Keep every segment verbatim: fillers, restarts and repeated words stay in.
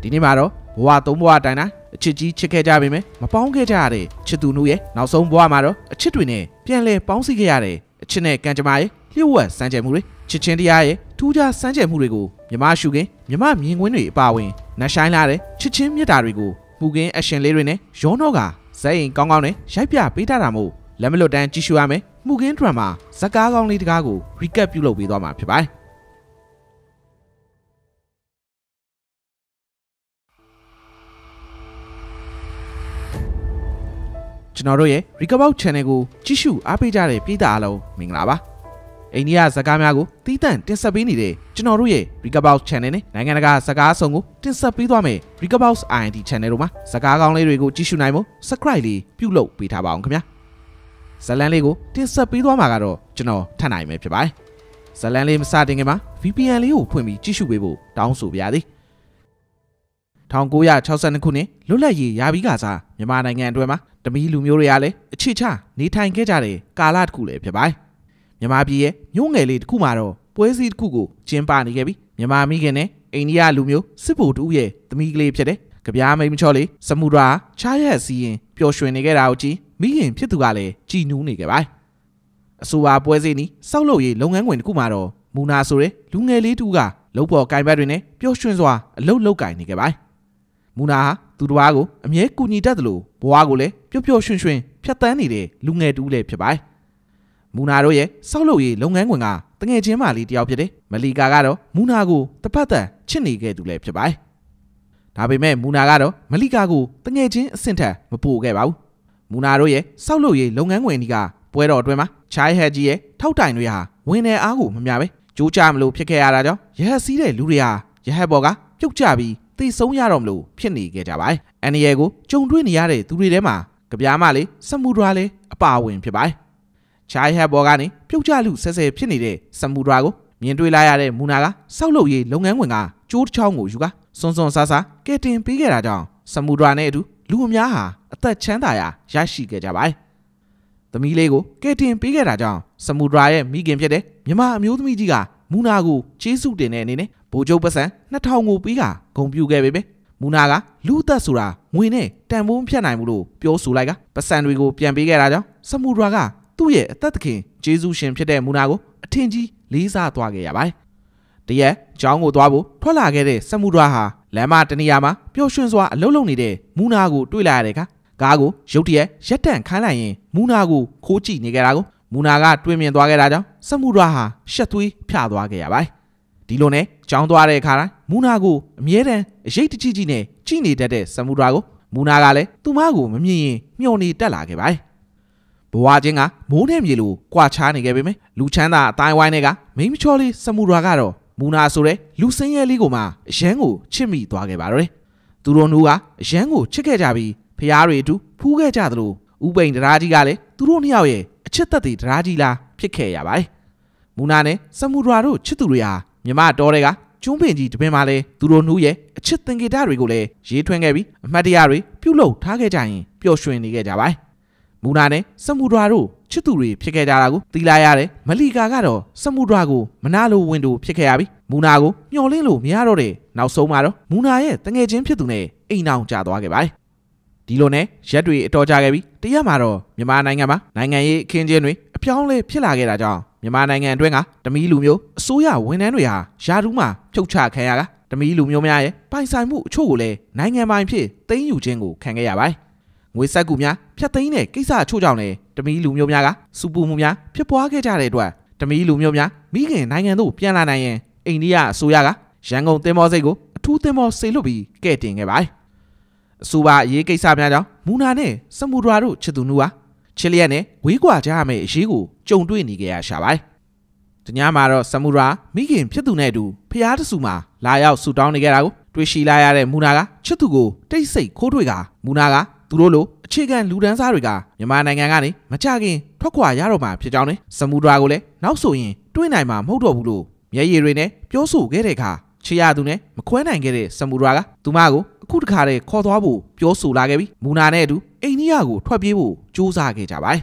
ဒီနေ့မှာတော့ဘဝသုံးဘဝတိုင်တိုင်းအချစ်ကြီးချစ်ခဲ့ကြပေမဲ့မပေါင်းခဲ့ကြရတဲ့ချစ်သူနှုတ်ရဲ့နောက်ဆုံးဘဝမှာတော့အချစ်တွေနဲ့ပြန်လည်ပေါင်းစည်းခဲ့ရတဲ့အချစ်နဲ့ကံကြမ္မာရဲ့လျှို့ဝှက်စမ်းကြယ်မှုတွေချစ်ချင်းတရားရဲ့ထူးခြားစမ်းကြယ်မှုတွေကိုမြမရှုခင်းမြမမြင်ကွင်းတွေအပါအဝင်နှဆိုင်လာတဲ့ချစ်ချင်းမြတ်တာတွေကိုမှုခင်းအရှင်လေးတွေနဲ့ရောနှောကဇက်ရင်ကောင်းကောင်းနဲ့ရိုက်ပြပေးထားတာမို့လက်မလွတ်တမ်းကြည့်ရှုရမယ်မှုခင်းဒရမာဇက်ကားကောင်းလေးတကားကို recap ပြုလုပ်ပေးသွားမှာဖြစ်ပါတယ်ကျွန်တော်တို့ရဲ့ Recovery Channel ကိုကြည့်ရှုအားပေးကြတဲ့ပရိသတ်အားလုံးမင်္ဂလာပါအိန္ဒိယဇာတ်ကားများကိုတီးတန့်တင်ဆက်ပေးနေတဲ့ကျွန်တော်တို့ရဲ့ Recovery Channel နဲ့နိုင်ငံတကာဇာတ်ကားအစုံကိုတင်ဆက်ပေးသွားမယ် Recovery အိုင် အင် ဒီ Channel တို့မှာဇာတ်ကားကောင်းလေးတွေကိုကြည့်ရှုနိုင်ဖို့ Subscribe လေးပြုလုပ်ပေးထားပါအောင်ခင်ဗျာဇာတ်လမ်းလေးကိုတင်ဆက်ပေးသွားမှာကတော့ကျွန်တော်ထပ်နိုင်မယ်ဖြစ်ပါတယ်ဇာတ်လမ်းလေးမစတင်ခင်မှာ ဗီ ပီ အန် လေးကိုဖွင့်ပြီးကြည့်ရှုပေးဖို့တောင်းဆိုပါရစေ၁၉၆၂ခုနှစ်လွတ်လပ်ရေးရပြီးကစားမြန်မာနိုင်ငံအတွင်းမှာတမီးလူမျိုးတွေကလည်းအခြေချနေထိုင်ခဲ့ကြတဲ့ကာလတစ်ခုလည်းဖြစ်ပါတယ်မြန်မာပြည်ရဲ့မြို့ငယ်လေးတစ်ခုမှာတော့ပွဲစည်းတစ်ခုကိုကျင်းပနေခဲ့ပြီးမြန်မာမိခင်နဲ့အိန္ဒိယလူမျိုးစစ်ဗိုလ်တူရဲ့သမီးကလေးဖြစ်တဲ့ကြပြားမိန်မချောလေးစမူဒရာချားရက်စီရင်ပျော်ရွှင်နေခဲ့တာကိုကြည့်မိခင်ဖြစ်သူကလည်းကြည်နူးနေခဲ့ပါတယ်အဆိုပါပွဲစည်းနီးစောက်လုပ်ရေးလုပ်ငန်းခွင်တစ်ခုမှာတော့မူနာဆိုတဲ့လူငယ်လေးတူကလုံပေါ်ကိုင်ဘက်တွေနဲ့ပျော်ရွှင်စွာအလုပ်လုပ်ကိုင်နေခဲ့ပါတယ်မူနာဟာသူတစ်ပါးကိုအမြဲကူညီတတ်တယ်လို့ဘဝကိုလည်းပျော်ပျော်ရွှင်ရွှင်ဖြတ်သန်းနေတဲ့လူငယ်တူလည်းဖြစ်ပါတယ်မူနာတို့ရဲ့စောက်လုပ်ရေးလုပ်ငန်းခွင်ကတငယ်ချင်းမလေးတယောက်ဖြစ်တယ်မလီကာကတော့မူနာကိုတစ်ဖက်သက်ချစ်နေခဲ့သူလည်းဖြစ်ပါတယ်ဒါပေမဲ့မူနာကတော့မလီကာကိုတငယ်ချင်းအဆင့်ထက်မပိုခဲ့ပါဘူးမူနာတို့ရဲ့စောက်လုပ်ရေးလုပ်ငန်းခွင်ဒီကပွဲတော်အတွင်းမှာချိုင်းဟက်ကြီးရဲ့ထောက်တိုင်တွေဟာဝင်နေအားကိုမမျှပဲကြိုးချမလို့ဖြစ်ခဲ့ရတာကြောင့်ရဟက်စီးတဲ့လူတွေဟာရဟက်ဘော်ကပြုတ်ကျပြီးသိဆုံးရတော့မလို့ဖြစ်နေခဲ့ကြပါတယ်အန်နီယေကိုကြုံတွေ့နေရတဲ့သူတွေထဲမှာကြပြားမလေးစမူဒရာလေးအပါအဝင်ဖြစ်ပါတယ်ချိုင်းဟက်ဘော်ကနေပြုတ်ကျလူဆဲဆဲဖြစ်နေတဲ့စမူဒရာကိုမြင်တွေ့လာရတဲ့မူနာကစောက်လုပ်ရေးလုပ်ငန်းခွင်ကကျိုးတစ်ချောင်းကိုယူကစွန်းစွန်းဆာဆာကဲတင်ပေးခဲ့တာကြောင့်စမူဒရာနဲ့အတူလူအများဟာအသက်ချမ်းသာရာရရှိခဲ့ကြပါတယ်သမီးလေးကိုကဲတင်ပေးခဲ့တာကြောင့်စမူဒရာရဲ့မိခင်ဖြစ်တဲ့မြမအမျိုးသမီးကြီးကမူနာကိုကျေးဇူးတင်တဲ့အနေနဲ့ဗိုလ်ချုပ်ပစံနှစ်ထောင်ကိုပေးကဂုဏ်ပြုခဲ့ပေမယ့်မူနာကလူသက်ဆိုတာငွေနဲ့တန်ဖိုးဖြတ်နိုင်မှုလို့ပြောဆိုလိုက်ကပစံတွေကိုပြန်ပေးခဲ့တာကြောင့်စမူဒရာကသူ့ရဲ့အသက်သခင်ကျေးဇူးရှင်ဖြစ်တဲ့မူနာကိုအထင်ကြီးလေးစားသွားခဲ့ရပါတယ်တရက်ကျောင်းကိုသွားဖို့ထွက်လာခဲ့တဲ့စမူဒရာဟာလမ်းမတနေရာမှာပျော်ရွှင်စွာအလုပ်လုပ်နေတဲ့မူနာကိုတွေ့လာရတဲ့အခါကားကိုရုတ်တရက်ရက်တန့်ခိုင်းလိုက်ရင်မူနာကိုခိုးကြည့်နေကြတာကိုမူနာကတွေ့မြင်သွားခဲ့တာကြောင့်စမူဒရာဟာရှက်သွေးဖြာသွားခဲ့ရပါတယ်ဒီလိုနဲ့ကြောင်းသွားတဲ့အခါတိုင်းမူနာကိုအမြဲတမ်းအရေးတကြီးကြီးနဲ့ကြည်နေတတ်တဲ့စမူဒရာကိုမူနာကလည်းသူ့မကိုမမြင်ရင်မျှော်နေတက်လာခဲ့ပါတယ်ဘဝချင်းကမိုးနဲ့မြေလိုကွာခြားနေခဲ့ပေမယ့်လူချမ်းသာအတိုင်းဝိုင်းတွေကမိန်းမချောလေးစမူဒရာကတော့မူနာဆိုတဲ့လူစင်းရဲလေးကိုမှအရန်ကိုချစ်မိသွားခဲ့ပါတော့တယ်သူတို့နှူးကအရန်ကိုချစ်ခဲ့ကြပြီးဖျားတွေအတူဖူးခဲ့ကြသလိုဥပိန်တရားကြီးကလည်းသူတို့နှစ်ယောက်ရဲ့အချစ်သက်သေတရားကြီးလားဖြစ်ခဲ့ရပါတယ်မူနာနဲ့စမူဒရာတို့ချစ်သူတွေဟာမြမတော်တွေကကျုံးပင်ကြီးတပင်မှာလဲသူတို့နှူးရဲ့အချစ်သင်္ကေတတွေကိုလည်းရေးထွင်းခဲ့ပြီးအမှတ်တရတွေပြုလုပ်ထားခဲ့ကြရင်ပျော်ရွှင်နေခဲ့ကြပါတယ်မူနာနဲ့စမူဒရာတို့ချစ်သူတွေဖြစ်ခဲ့ကြတာကိုသိလာရတဲ့မလီကာကတော့စမူဒရာကိုမနာလိုဝင်တူဖြစ်ခဲ့ရပြီးမူနာကိုမျှော်လင့်လို့မရတော့တဲ့နောက်ဆုံးမှာတော့မူနာရဲ့တငယ်ချင်းဖြစ်သူနဲ့အိမ်အောင်ကျသွားခဲ့ပါတယ်ဒီလိုနဲ့ရက်တွေအတော်ကြာခဲ့ပြီးတရက်မှာတော့မြန်မာနိုင်ငံမှာနိုင်ငံရေးအခင်းကျင်းတွေအပြောင်းလဲဖြစ်လာခဲ့တာကြောင့်မြန်မာနိုင်ငံအတွင်းကတမီးလူမျိုးအစိုးရဝန်ထမ်းတွေဟာယာတူးမှာဖြုတ်ချခံရကတမီးလူမျိုးများရဲ့ပိုင်ဆိုင်မှုအချို့ကိုလည်းနိုင်ငံပိုင်ဖြစ်သိမ်းယူခြင်းကိုခံခဲ့ရပါတယ်ငွေစက်ကူများဖျက်သိမ်းတဲ့ကိစ္စအချို့ကြောင့်လည်းတမီးလူမျိုးများကစူပူမှုများဖြစ်ပွားခဲ့ကြတဲ့အတွက်တမီးလူမျိုးများမိခင်နိုင်ငံသို့ပြန်လာနိုင်ရင်အိန္ဒိယအစိုးရကရန်ကုန်သင်္ဘောဆိပ်ကိုအထူးသင်္ဘောစေလွှတ်ပြီးကဲ့တင်ခဲ့ပါတယ်အဆိုပါအရေးကိစ္စများကြောင့်မူနာနဲ့စမူဒရာတို့ချစ်သူနှူးဟာချစ်လျက်နဲ့ဝေးကွာကြရမယ့်အရေးကိုကြုံတွေ့နေကြရရှာပါတယ်။တညမှာတော့စမူဒရာမိခင်ဖြစ်သူနဲ့အတူဖျားတဆူမှာလာရောက်ဆူတောင်းနေကြတာကိုတွေ့ရှိလာရတဲ့မူနာကချစ်သူကိုတိတ်ဆိတ်ခိုးတွေ့ကမူနာကသူတို့လိုအခြေခံလူဒန်းစားတွေကမြန်မာနိုင်ငံကနေမကြခင်ထွက်ခွာရတော့မှာဖြစ်ကြောင်းနဲ့စမူဒရာကိုလည်းနောက်ဆိုရင်တွေ့နိုင်မှာမဟုတ်တော့ဘူးလို့မျက်ရည်တွေနဲ့ပြောဆိုခဲ့တဲ့အခါချစ်ရသူနဲ့မခွဲနိုင်ခဲ့တဲ့စမူဒရာကသူမကိုအခုတခါတည်းခေါ်သွားဖို့ပြောဆိုလာခဲ့ပြီးမူနာနဲ့အတူအိန္ဒိယကိုထွက်ပြေးဖို့ကြိုးစားခဲ့ကြပါတယ်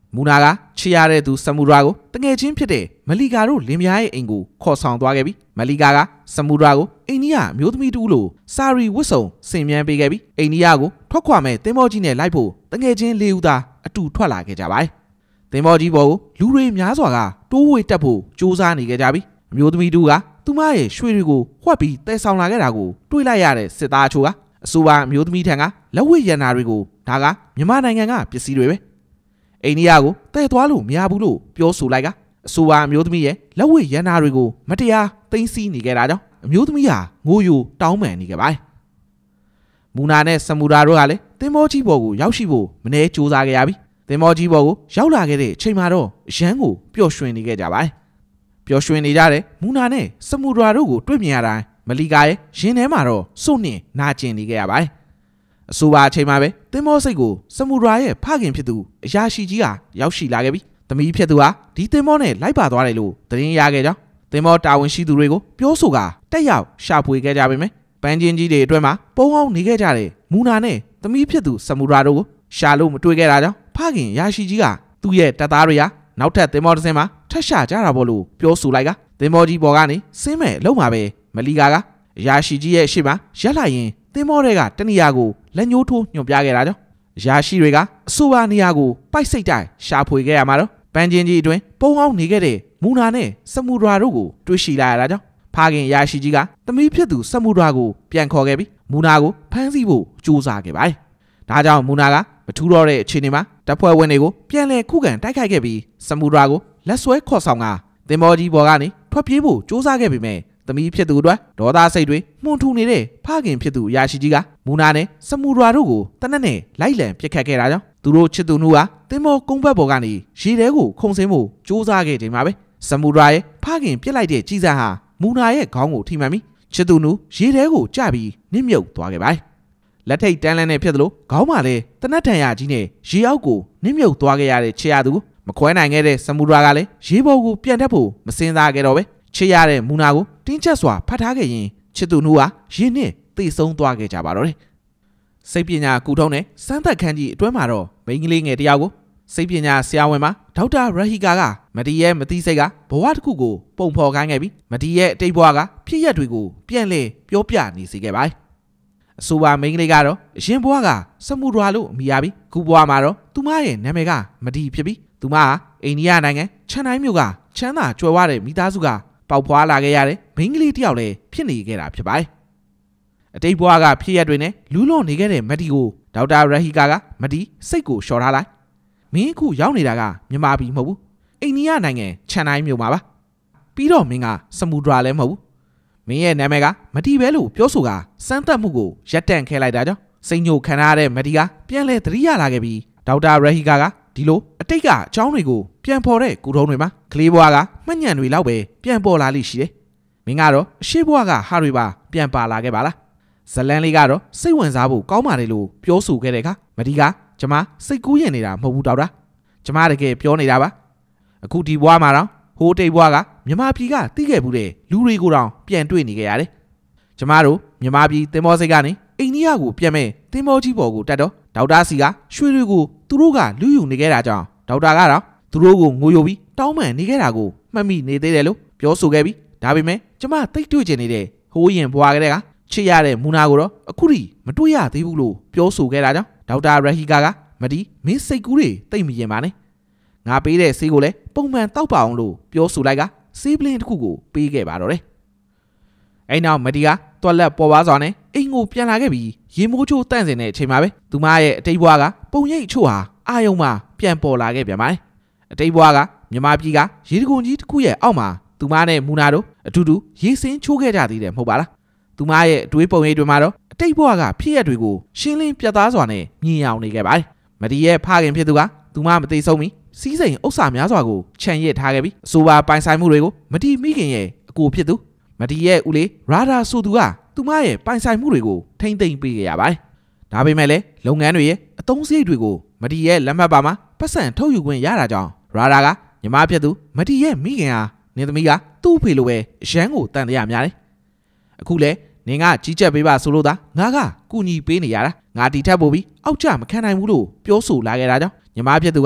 မူနာကချီရတဲ့သူစမူရာကိုတငယ်ချင်းဖြစ်တဲ့မလီကာတို့လင်မယားရဲ့အိမ်ကိုခေါ်ဆောင်သွားခဲ့ပြီးမလီကာကစမူရာကိုအိန္ဒိယမျိုးသမီးတူလို့စာရီဝတ်စုံဆင်မြန်းပေးခဲ့ပြီးအိန္ဒိယကိုထွက်ခွာမဲ့သင်္ဘောကြီးနဲ့လိုက်ဖို့တငယ်ချင်းလေးဦးသားအတူထွက်လာခဲ့ကြပါတယ်သင်္ဘောကြီးပေါ်ကိုလူတွေများစွာကတိုးဝေတက်ဖို့စူးစမ်းနေကြပြီးအမျိုးသမီးတူကသူမရဲ့ရွှေတွေကိုဝှက်ပြီးတဲဆောင်လာခဲ့တာကိုတွေးလိုက်ရတဲ့စစ်သားအချို့ကအဆိုပါအမျိုးသမီးထံကလက်ဝတ်ရန်နာတွေကိုဒါကမြန်မာနိုင်ငံကပစ္စည်းတွေပဲအိန္ဒိယကိုတဲသွားလို့မရဘူးလို့ပြောဆိုလိုက်ကအဆိုပါအမျိုးသမီးရဲ့လက်ဝတ်ရန်နာတွေကိုမတရားသိမ်းဆည်းနေခဲ့တာကြောင့်အမျိုးသမီးဟာငိုယိုတောင်းပန်နေခဲ့ပါတယ်မူနာနဲ့စမူရာတို့ကလည်းသင်္ဘောကြီးပေါ်ကိုရောက်ရှိဖို့မနှဲစူးစမ်းခဲ့ရပြီးသင်္ဘောကြီးပေါ်ကိုရောက်လာခဲ့တဲ့အချိန်မှာတော့ရန်ကိုပျော်ရွှင်နေခဲ့ကြပါတယ်ပျော်ရွှင်နေကြတဲ့မူနာနဲ့စမူရာတို့ကိုတွေ့မြင်ရတိုင်းမလီကာရဲ့ရင်ထဲမှာတော့စွန့်နှင်နာကျင်နေခဲ့ရပါတယ်အဆိုပါအချိန်မှာပဲသင်္ဘောစိတ်ကိုစမူရာရဲ့ဖခင်ဖြစ်သူအရာရှိကြီးကရောက်ရှိလာခဲ့ပြီးသမီးဖြစ်သူဟာဒီသင်္ဘောနဲ့လိုက်ပါသွားတယ်လို့သတင်းရခဲ့ကြောင်းသင်္ဘောတာဝန်ရှိသူတွေကိုပြောဆိုကတက်ရောက်ရှာဖွေခဲ့ကြပေမယ့်ပန်းချင်းကြီးတွေအတွင်းမှာပုံအောင်နေခဲ့ကြတဲ့မူနာနဲ့သမီးဖြစ်သူစမူရာတို့ကိုရှာလို့မတွေ့ခဲ့တာကြောင့်ဖခင်ရာရှိကြီးကသူ့ရဲ့တပ်သားတွေဟာနောက်ထပ်သင်္ဘောတစ်စင်းမှာထပ်ရှာကြတာပေါ့လို့ပြောဆိုလိုက်ကသင်္ဘောကြီးပေါ်ကနေဆင်းမဲ့အလုံးမှာပဲမလီကာကအရာရှိကြီးရဲ့အရှိမရက်လိုက်ရင်သင်္ဘောတွေကတနေရာကိုလက်ညှိုးထိုးညွှန်ပြခဲ့တာကြောင့်အရာရှိတွေကအဆိုပါနေရာကိုပိုက်စိတ်တိုင်ရှာဖွေခဲ့ရမှာတော့ပန်းချင်းကြီးအတွင်းပုံအောင်နေခဲ့တဲ့မူနာနဲ့စမူရာတို့ကိုတွေ့ရှိလာရတာကြောင့်ဖခင်ရာရှိကြီးကသမီးဖြစ်သူစမူရာကိုပြန်ခေါ်ခဲ့ပြီးမူနာကိုဖမ်းဆီးဖို့ကြိုးစားခဲ့ပါတယ်ဒါကြောင့်မူနာကမထူးတော့တဲ့အခြေအနေမှာတပ်ဖွဲ့ဝင်တွေကိုပြန်လည်ခုခံတိုက်ခိုက်ခဲ့ပြီးစမူရာကိုလက်ဆွဲခေါ်ဆောင်ကသင်္ဘောကြီးပေါ်ကနေထွက်ပြေးဖို့ကြိုးစားခဲ့ပေမဲ့သမီးဖြစ်သူအတွက်ဒေါသစိတ်တွေမှုန်ထူနေတဲ့ဖခင်ဖြစ်သူအရာရှိကြီးကမူနာနဲ့စမူရာတို့ကိုတနက်နဲ့လိုက်လံပစ်ခတ်ခဲ့တာကြောင့်သူတို့ချစ်သူနှုတ်ကသင်္ဘောကုန်းဘက်ပေါ်ကနေရေထဲကိုခုန်ဆင်းဖို့ကြိုးစားခဲ့ချိန်မှာပဲစမူရာရဲ့ဖခင်ပြစ်လိုက်တဲ့ကြီးစံဟာမူနာရဲ့ခေါင်းကိုထိမှန်ပြီးချစ်သူနှုတ်ရေထဲကိုကျပြီးနစ်မြုပ်သွားခဲ့ပါတယ်လက်ထိတ်တန်းလန်းနဲ့ဖြစ်သလိုခေါင်းမှာလည်းတနက်ထန်ရကြီးနဲ့ရေအောက်ကိုနစ်မြုပ်သွားခဲ့ရတဲ့ချေရသူမခွဲနိုင်ခဲ့တဲ့စမူရာကလည်းရေပေါ်ကိုပြန်တက်ဖို့မစင်စားခဲ့တော့ပဲချေရတဲ့မူနာကိုတင်းကျပ်စွာဖတ်ထားခဲ့ရင်ချစ်သူနှုတ်ဟာရင်းနဲ့သိဆုံးသွားခဲ့ကြပါတော့တယ်စိတ်ပညာကူထုံးနဲ့စမ်းသပ်ခန်းကြီးအတွင်းမှာတော့မိန်းကလေးငယ်တယောက်ကိုစိတ်ပညာဆရာဝန်မှာဒေါက်တာရဟီကာကမတီရဲ့မတိစိတ်ကဘဝတစ်ခုကိုပုံဖော်ခိုင်းခဲ့ပြီးမတီရဲ့အတိတ်ဘဝကဖြစ်ရက်တွေကိုပြန်လည်ပြောပြနေစေခဲ့ပါတယ်အဆိုပါမိန်းကလေးကတော့အရင်ဘဝကစမူရာလို့အမည်ရပြီးခုဘဝမှာတော့သူမရဲ့နာမည်ကမတီဖြစ်ပြီးသူမဟာအိန္ဒိယနိုင်ငံချန်တိုင်းမြို့ကချမ်းသာကြွယ်ဝတဲ့မိသားစုကပေါက်ဖွာလာခဲ့ရတဲ့မိန်းကလေးတယောက်လည်းဖြစ်နေခဲ့တာဖြစ်ပါတယ်အတိတ်ဘဝကဖြစ်ရက်တွေနဲ့လူးလွန်နေခဲ့တဲ့မတီကိုဒေါက်တာရဟီကာကမတီစိတ်ကိုလျှော်ထားလိုက်မင်းအခုရောက်နေတာကမြန်မာပြည်မဟုတ်ဘူးအိန္ဒိယနိုင်ငံချန်တိုင်းမြို့မှာပါပြီးတော့မင်းကစမူဒရာလည်းမဟုတ်ဘူးမင်းရဲ့နာမည်ကမတီပဲလို့ပြောဆိုကစမ်းသပ်မှုကိုရပ်တန့်ခဲလိုက်တာကြောင့်စိတ်ညိုခံရတဲ့မတီကပြန်လဲသတိရလာခဲ့ပြီးဒေါက်တာရဟီကာကဒီလိုအတိတ်ကအကြောင်းတွေကိုပြန်ပေါ်တဲ့ကူထုံးတွေမှာကလေးဘွားကမှတ်ညံတွေလောက်ပဲပြန်ပေါ်လာလိမ့်ရှိတယ်မင်းကတော့အရှိဘွားကဟာတွေပါပြန်ပါလာခဲ့ပါလားဇလန်လေးကတော့စိတ်ဝင်စားဖို့ကောင်းပါတယ်လို့ပြောဆိုခဲ့တဲ့အခါမတီကကျမစိတ်ကူးရင်နေတာမဟုတ်ဘူးဒေါက်တာကျမတကယ်ပြောနေတာပါအခုဒီဘွားမှာတော့ဟိုတိတ်ဘွားကမြန်မာပြည်ကတီးခဲ့ဘူးတဲ့လူတွေကိုတောင်ပြန်တွေ့နေကြရတယ်ကျမတို့မြန်မာပြည်သင်္ဘောစိတ်ကနေအိန္ဒိယကိုပြန်မဲ့သင်္ဘောကြီးပေါ်ကိုတက်တော့ဒေါက်တာစီကရွှေတွေကိုသူတို့ကလူယူနေခဲ့တာကြောင့်ဒေါက်တာကတော့သူတို့ကိုငိုယိုပြီးတောင်းပန်နေခဲ့တာကိုမှတ်မိနေသေးတယ်လို့ပြောဆိုခဲ့ပြီးဒါပေမဲ့ကျမတိတ်တွေ့ကျင်နေတဲ့ဟိုးရင်ဘွားကလေးကချစ်ရတဲ့မူနာကိုတော့အခုထိမတွေ့ရသေးဘူးလို့ပြောဆိုခဲ့တာကြောင့်ဒေါက်တာရဟီကာကမတီမင်းစိတ်ကူးတွေတိတ်မရင်ပါနဲ့ငါပေးတဲ့ဆေးကိုလည်းပုံမှန်တောက်ပါအောင်လို့ပြောဆိုလိုက်ကဆေးပလင်းတစ်ခုကိုပေးခဲ့ပါတော့တယ်အဲ့နောက်မတီကတွက်လက်ပေါ်ပါစွာနဲ့အိမ်ကိုပြန်လာခဲ့ပြီးရေမိုးချိုးတန့်စင်တဲ့အချိန်မှာပဲသူမရဲ့အတိတ်ဘွားကပုံရိပ်အချို့ဟာအာယုံမှာပြန်ပေါ်လာခဲ့ပြန်ပါတယ်အတိတ်ဘွားကမြန်မာပြည်ကရေတံခွန်ကြီးတစ်ခုရဲ့အောက်မှာသူမနဲ့မူနာတို့အတူတူရေစင်းချိုးခဲ့ကြသေးတယ်မဟုတ်ပါလားသူမရဲ့အတွေးပုံရိပ်တွေမှာတော့အတိတ်ဘွားကဖြစ်ရက်တွေကိုရှင်းလင်းပြတ်သားစွာနဲ့မြင်အောင်နေခဲ့ပါတယ်မတီရဲ့ဖခင်ဖြစ်သူကသူမမသိဆုံးမီစီးစိမ်ဥစ္စာများစွာကိုခြံရစ်ထားခဲ့ပြီးအဆိုပါပိုင်ဆိုင်မှုတွေကိုမတီမိခင်ရဲ့အကိုဖြစ်သူမတီရဲ့ဦးလေးရာဒါဆိုသူကသူမရဲ့ပိုင်ဆိုင်မှုတွေကိုထိမ့်သိမ့်ပေးခဲ့ရပါတယ်ဒါပေမဲ့လည်းလုပ်ငန်းတွေရဲ့အသုံးစရိတ်တွေကိုမတီရဲ့လက်မှတ်ပါမှာပတ်စံထုတ်ယူခွင့်ရတာကြောင့်ရာဒါကညီမဖြစ်သူမတီရဲ့မိခင်ဟာနေသမီးကသူ့ဖေလိုပဲရန်ကိုတန်တရားများတယ်အခုလဲနင်ကကြီးကြပ်ပေးပါဆိုလို့သာငါကကူညီပေးနေရတာငါတီထပ်ပို့ပြီးအောက်ကျမခံနိုင်ဘူးလို့ပြောဆိုလာခဲ့တာကြောင့်ညီမဖြစ်သူက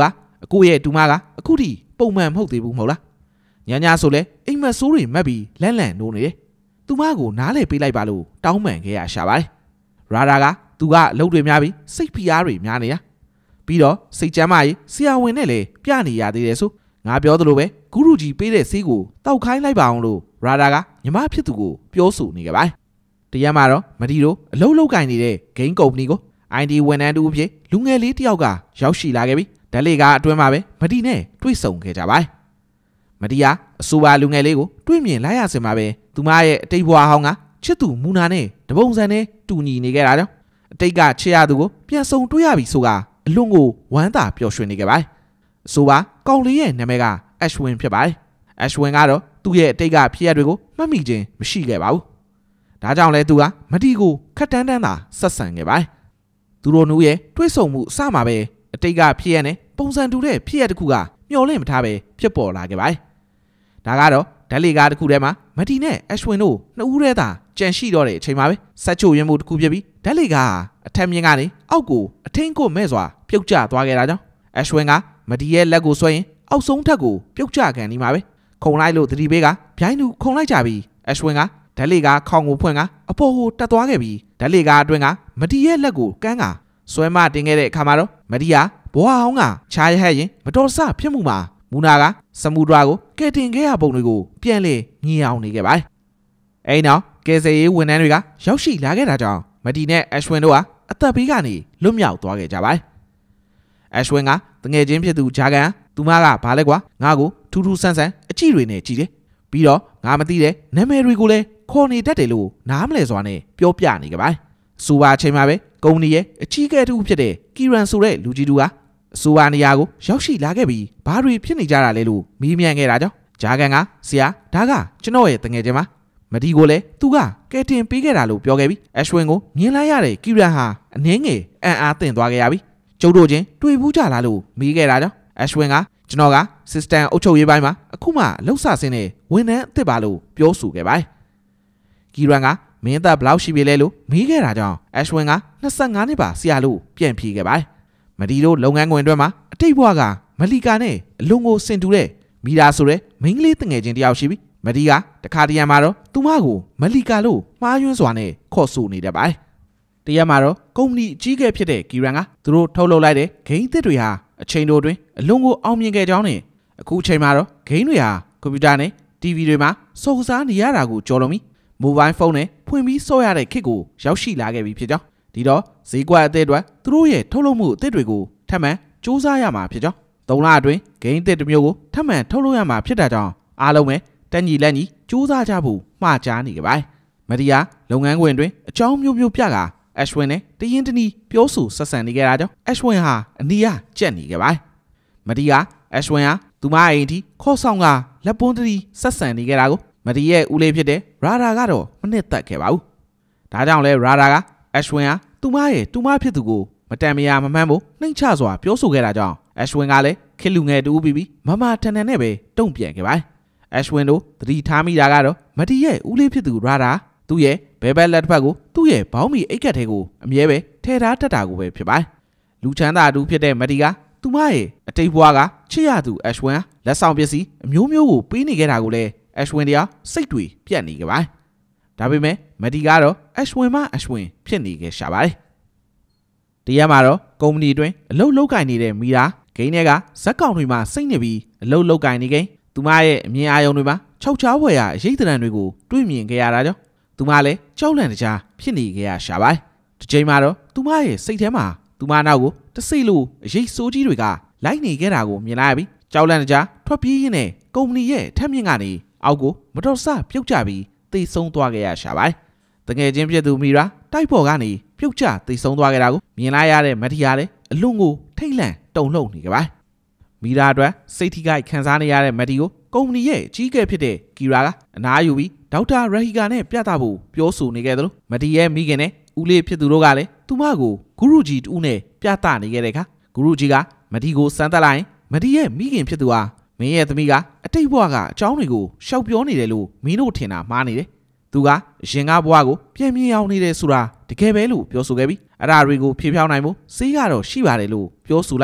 အခုရဲ့တူမကအခုထိပုံမှန်မဟုတ်သေးဘူးမဟုတ်လားညာညာဆိုလဲအိမ်မက်ဆိုးတွေမက်ပြီးလန့်လန့်နိုးနေတယ်သူမကိုနားလေပေးလိုက်ပါလို့တောင်းပန်ခဲ့ရရှာပါတယ်ရာဒါကသူကအလုပ်တွေများပြီးစိတ်ဖိအားတွေများနေတာပြီးတော့စိတ်ကြမ်းမာရေးဆရာဝန်နဲ့လည်းပြနေရသေးတယ်ဆိုငါပြောသလိုပဲဂုရုကြီးပေးတဲ့ဆေးကိုတောက်ခိုင်းလိုက်ပါအောင်လို့ရာဒါကညီမဖြစ်သူကိုပြောဆိုနေကြပါတယ်တရက်မှာတော့မဒီတို့အလုပ်လုပ်ကင်နေတဲ့ဂိမ်းကုမ္ပဏီကို အိုင် တီ ဝန်ထမ်းတူအဖြစ်လူငယ်လေးတစ်ယောက်ကရောက်ရှိလာခဲ့ပြီးဓာတ်လေကားအတွင်းမှာပဲမဒီနဲ့တွေ့ဆုံခဲ့ကြပါတယ်မဒီကအဆိုပါလူငယ်လေးကိုတွေ့မြင်လိုက်ရစင်မှာပဲသူမရဲ့အတိတ်ဘဝဟောင်းကချစ်သူမူနာနဲ့တပုံစံနဲ့တူညီနေခဲ့တာကြောင့်အတိတ်ကချစ်ရသူကိုပြန်ဆုံတွေ့ရပြီဆိုကအလွန်ကိုဝမ်းသာပျော်ရွှင်နေခဲ့ပါတယ်အဆိုပါကောင်လေးရဲ့နာမည်ကအက်ရှ်ဝင်းဖြစ်ပါတယ်အက်ရှ်ဝင်းကတော့သူ့ရဲ့အတိတ်ကဖြစ်ရတွေကိုမှတ်မိခြင်းမရှိခဲ့ပါဘူးဒါကြောင့်လဲသူကမဒီကိုခက်တန်းတန်းသာဆက်ဆံခဲ့ပါတယ်သူတို့နှုတ်ရဲ့တွေးဆုံမှုအစမှာပဲအတိတ်ကဖြစ်ရနဲ့ပုံစံတူတဲ့ဖြစ်ရတစ်ခုကမျောလင့်မထားပဲဖြစ်ပေါ်လာခဲ့ပါတယ်ဒါကတော့ဓာတ်လေကားတစ်ခုထဲမှာမဒီနဲ့အက်ရှ်ဝင်းတို့နှစ်ဦးတည်းသာကြံရှိတော့တဲ့အချိန်မှာပဲဆက်ချိုရင်းမှုတစ်ခုဖြစ်ပြီးဓာတ်လေကားအထက်မြင့်ကနေအောက်ကိုအထင်းကိုမဲ့စွာပြုတ်ကျသွားခဲ့တာကြောင့်အက်ရှ်ဝင်းကမဒီရဲ့လက်ကိုဆွဲရင်အောက်ဆုံးထက်ကိုပြုတ်ကျကန်နေမှာပဲခုံလိုက်လို့သတိပေးကဗျိုင်းသူခုံလိုက်ကြပြီးအက်ရှ်ဝင်းကဓာတ်လေကားခေါင်ကိုဖွင့်ကအပေါ်ကိုတက်သွားခဲ့ပြီးဓာတ်လေကားအတွင်းကမဒီရဲ့လက်ကိုကန်းကဆွဲမတင်ခဲ့တဲ့အခါမှာတော့မဒီကဘွားဟောင်းကခြားရဟက်ရင်မတော်ဆဖြစ်မှုမှာမူနာကစမူဒရာကိုကဲတင်ခဲ့ရပုံတွေကိုပြန်လေညင်အောင်နေခဲ့ပါတယ်အဲ့နောက်ကဲဆယ်ရေးဝန်ထမ်းတွေကရောက်ရှိလာခဲ့တာကြောင့်မဒီနဲ့အက်ရှ်ဝင်းတို့ကအသက်ဘေးကနေလွတ်မြောက်သွားခဲ့ကြပါတယ်အက်ရှ်ဝင်းကတငယ်ချင်းဖြစ်သူဂျာကန်သူမကဘာလဲကွာငါ့ကိုထူးထူးဆန်းဆန်းအကြည့်တွေနဲ့ကြည့်တယ်ပြီးတော့ငါမသိတဲ့နာမည်တွေကိုလည်းခေါ်နေတတ်တယ်လို့နားမလဲစွာနဲ့ပြောပြနေကြပါတယ်စူပါအချိန်မှာပဲကုမ္ပဏီရဲ့အကြီးအကဲတူဖြစ်တဲ့ကီရန်ဆိုတဲ့လူကြီးတူကအစူပါနေရာကိုရောက်ရှိလာခဲ့ပြီးဘာတွေဖြစ်နေကြတာလဲလို့မေးမြန်းခဲ့တာကြောင့်ဂျာကန်ကဆရာဒါကကျွန်တော်ရဲ့တငယ်ချင်းပါမဒီကိုလည်းသူကကဲတင်ပေးခဲ့တာလို့ပြောခဲ့ပြီးအက်ရှ်ဝင်းကိုမြင်လိုက်ရတဲ့ကီရန်ဟာအနှင်းငယ်အံ့အားသင့်သွားခဲ့ရပြီးကျုပ်တို့ချင်းတွေ့ဘူးကြလားလို့မေးခဲ့တာကြောင့်အက်ရှ်ဝင်းကကျွန်တော်က system အုပ်ချုပ်ရေးပိုင်းမှာအခုမှလှုပ်ဆဆင်းနေဝန်ထမ်းအစ်စ်ပါလို့ပြောဆိုခဲ့ပါတယ်ကီရန်ကမင်းသားဘလောက်ရှိပြီလဲလို့မေးခဲ့တာကြောင့်အက်ရှ်ဝင်းကနှစ်ဆယ့်ငါးနှစ်ပါဆရာလို့ပြန်ဖြေခဲ့ပါတယ်မဒီတို့လုပ်ငန်းခွင်အတွင်းမှာအတိတ်ဘဝကမလီကာနဲ့အလွန်ကိုစင်တူတဲ့မီရာဆိုတဲ့မိန်းကလေးတငယ်ချင်းတယောက်ရှိပြီးမဒီကတခါတရံမှာတော့သူမကိုမလီကာလို့မှားယွင်းစွာနဲ့ခေါ်ဆိုနေတတ်ပါတယ်တရက်မှာတော့ကုမ္ပဏီအကြီးအကဲဖြစ်တဲ့ကီရန်ကသူတို့ထုတ်လုပ်လိုက်တဲ့ဂိမ်းသစ်တွေဟာအချိန်တိုအတွင်းအလွန်ကိုအောင်မြင်ခဲ့ကြောင်းနဲ့အခုအချိန်မှာတော့ဂိမ်းတွေဟာကွန်ပျူတာနဲ့ တီ ဗီ တွေမှာစော်ကစားနေရတာကိုကြော်လွန်ပြီးမိုဘိုင်းဖုန်းနဲ့ဖွင့်ပြီးစော့ရတဲ့ခေတ်ကိုရောက်ရှိလာခဲ့ပြီဖြစ်ကြောင်းဒီတော့ဈေးကွက်အသစ်အတွက်သူတို့ရဲ့ထုတ်လုပ်မှုအသစ်တွေကိုထပ်မံစူးစမ်းရမှာဖြစ်ကြောင်းသုံးလအတွင်းဂိမ်းအသစ်တစ်မျိုးကိုထပ်မံထုတ်လုပ်ရမှာဖြစ်တာကြောင့်အားလုံးပဲတက်ညီလက်ညီစူးစမ်းကြဖို့မှာကြားနေကြပါတယ်မဒီယာလုပ်ငန်းခွင်အတွင်းအကြောင်းမျိုးမျိုးပြကအက်ရှ်ဝင်းနဲ့တရင်တနီပြောဆိုဆက်ဆံနေကြတာကြောင့်အက်ရှ်ဝင်းဟာအနီးရကြက်နေကြပါတယ်မဒီယာအက်ရှ်ဝင်းဟာသူမအိမ်ထိခေါ်ဆောင်ကလက်ပွန်းတီဆက်ဆံနေကြတာကိုမဒီရဲ့ဦးလေးဖြစ်တဲ့ရာဒါကတော့မနစ်သက်ခဲ့ပါဘူးဒါကြောင့်လဲရာဒါကအက်ရှ်ဝင်းဟာသူမရဲ့သူမဖြစ်သူကိုမတန်မရာမမှန်းဖို့နှိမ့်ချစွာပြောဆိုခဲ့တာကြောင့်အက်ရှ်ဝင်းကလည်းခစ်လူငယ်တူပြီးပြီးမမထန်ထန်နဲ့ပဲတုံ့ပြန်ခဲ့ပါတယ်အက်ရှ်ဝင်းတို့သတိထားမိတာကတော့မဒီရဲ့ဦးလေးဖြစ်သူရာဒါသူ့ရဲ့ဘဲဘက်လက်တစ်ဖက်ကိုသူ့ရဲ့ဘောင်းမီအိတ်ကက်ထဲကိုအမြဲပဲထဲထားတတ်တာကိုပဲဖြစ်ပါတယ်လူချမ်းသာတူဖြစ်တဲ့မဒီကသူမရဲ့အတိတ်ဘဝကချစ်ရသူအက်ရှ်ဝင်းလက်ဆောင်ပစ္စည်းအမျိုးမျိုးကိုပေးနေခဲ့တာကိုလည်းအက်ရှ်ဝင်းတရားစိတ်တွေပြတ်နေကြပါတယ်ဒါပေမဲ့မဒီကတော့အက်ရှ်ဝင်းမအက်ရှ်ဝင်းဖြစ်နေခဲ့ရှာပါတယ်တရားမှာတော့ကုမ္ပဏီအတွင်းအလုပ်လုပ်ကင်နေတဲ့မီရာဂိမ်းတွေကဇက်ကောင်တွေမှာစိတ်နေပြီးအလုပ်လုပ်ကင်နေကိန်းသူမရဲ့အမြင်အာရုံတွေမှာခြောက်ချားဝယ်ရအရေးတရံတွေကိုတွေ့မြင်ခဲ့ရတာကြောင့်သူမလည်းကြောက်လန့်တကြားဖြစ်နေခဲ့ရရှာပါတယ်ဒီချိန်မှာတော့သူမရဲ့စိတ်ထဲမှာသူမနောက်ကိုတစိလို့အရေးစိုးကြီးတွေကလိုက်နေခဲ့တာကိုမြင်လိုက်ပြီးကြောက်လန့်တကြားထွက်ပြေးရင်းနဲ့ကုမ္ပဏီရဲ့ထက်မြင့်ကနေအောက်ကိုမတော်ဆပြုတ်ကျပြီးသိဆုံးသွားခဲ့ရရှာပါတယ်တကယ်ချင်းဖြစ်သူမီရာတိုက်ပေါ်ကနေပြုတ်ကျသိဆုံးသွားခဲ့တာကိုမြင်လိုက်ရတဲ့မထီယာလည်းအလွန်ကိုထိတ်လန့်တုန်လှုပ်နေကြပါတယ်မီရာအတွက်စိတ်ထိခိုက်ခံစားနေရတဲ့မတီကိုကုမ္ပဏီရဲ့အကြီးအကဲဖြစ်တဲ့ကီရာကအနားယူပြီးဒေါက်တာရဟီကာနဲ့ပြသဖို့ပြောဆိုနေခဲ့သလိုမတီရဲ့မိခင်နဲ့ဦးလေးဖြစ်သူတို့ကလည်းသူမကိုဂုရုကြီးတူနဲ့ပြသနေခဲ့တဲ့အခါဂုရုကြီးကမတီကိုစမ်းသပ်လိုက်ရင်မတီရဲ့မိခင်ဖြစ်သူဟာမင်းရဲ့သမီးကအတိတ်ဘဝကအကြောင်းတွေကိုရှောက်ပြောနေတယ်လို့မင်းတို့ထင်တာမှားနေတယ်သူကရင်ကားဘဝကိုပြန်မြင်အောင်နေတယ်ဆိုတာတကယ်ပဲလို့ပြောဆိုခဲ့ပြီးအဲ့ဒါတွေကိုဖြေဖြောင်းနိုင်ဖို့စေးကတော့ရှိပါတယ်လို့ပြောဆိုလိုက်က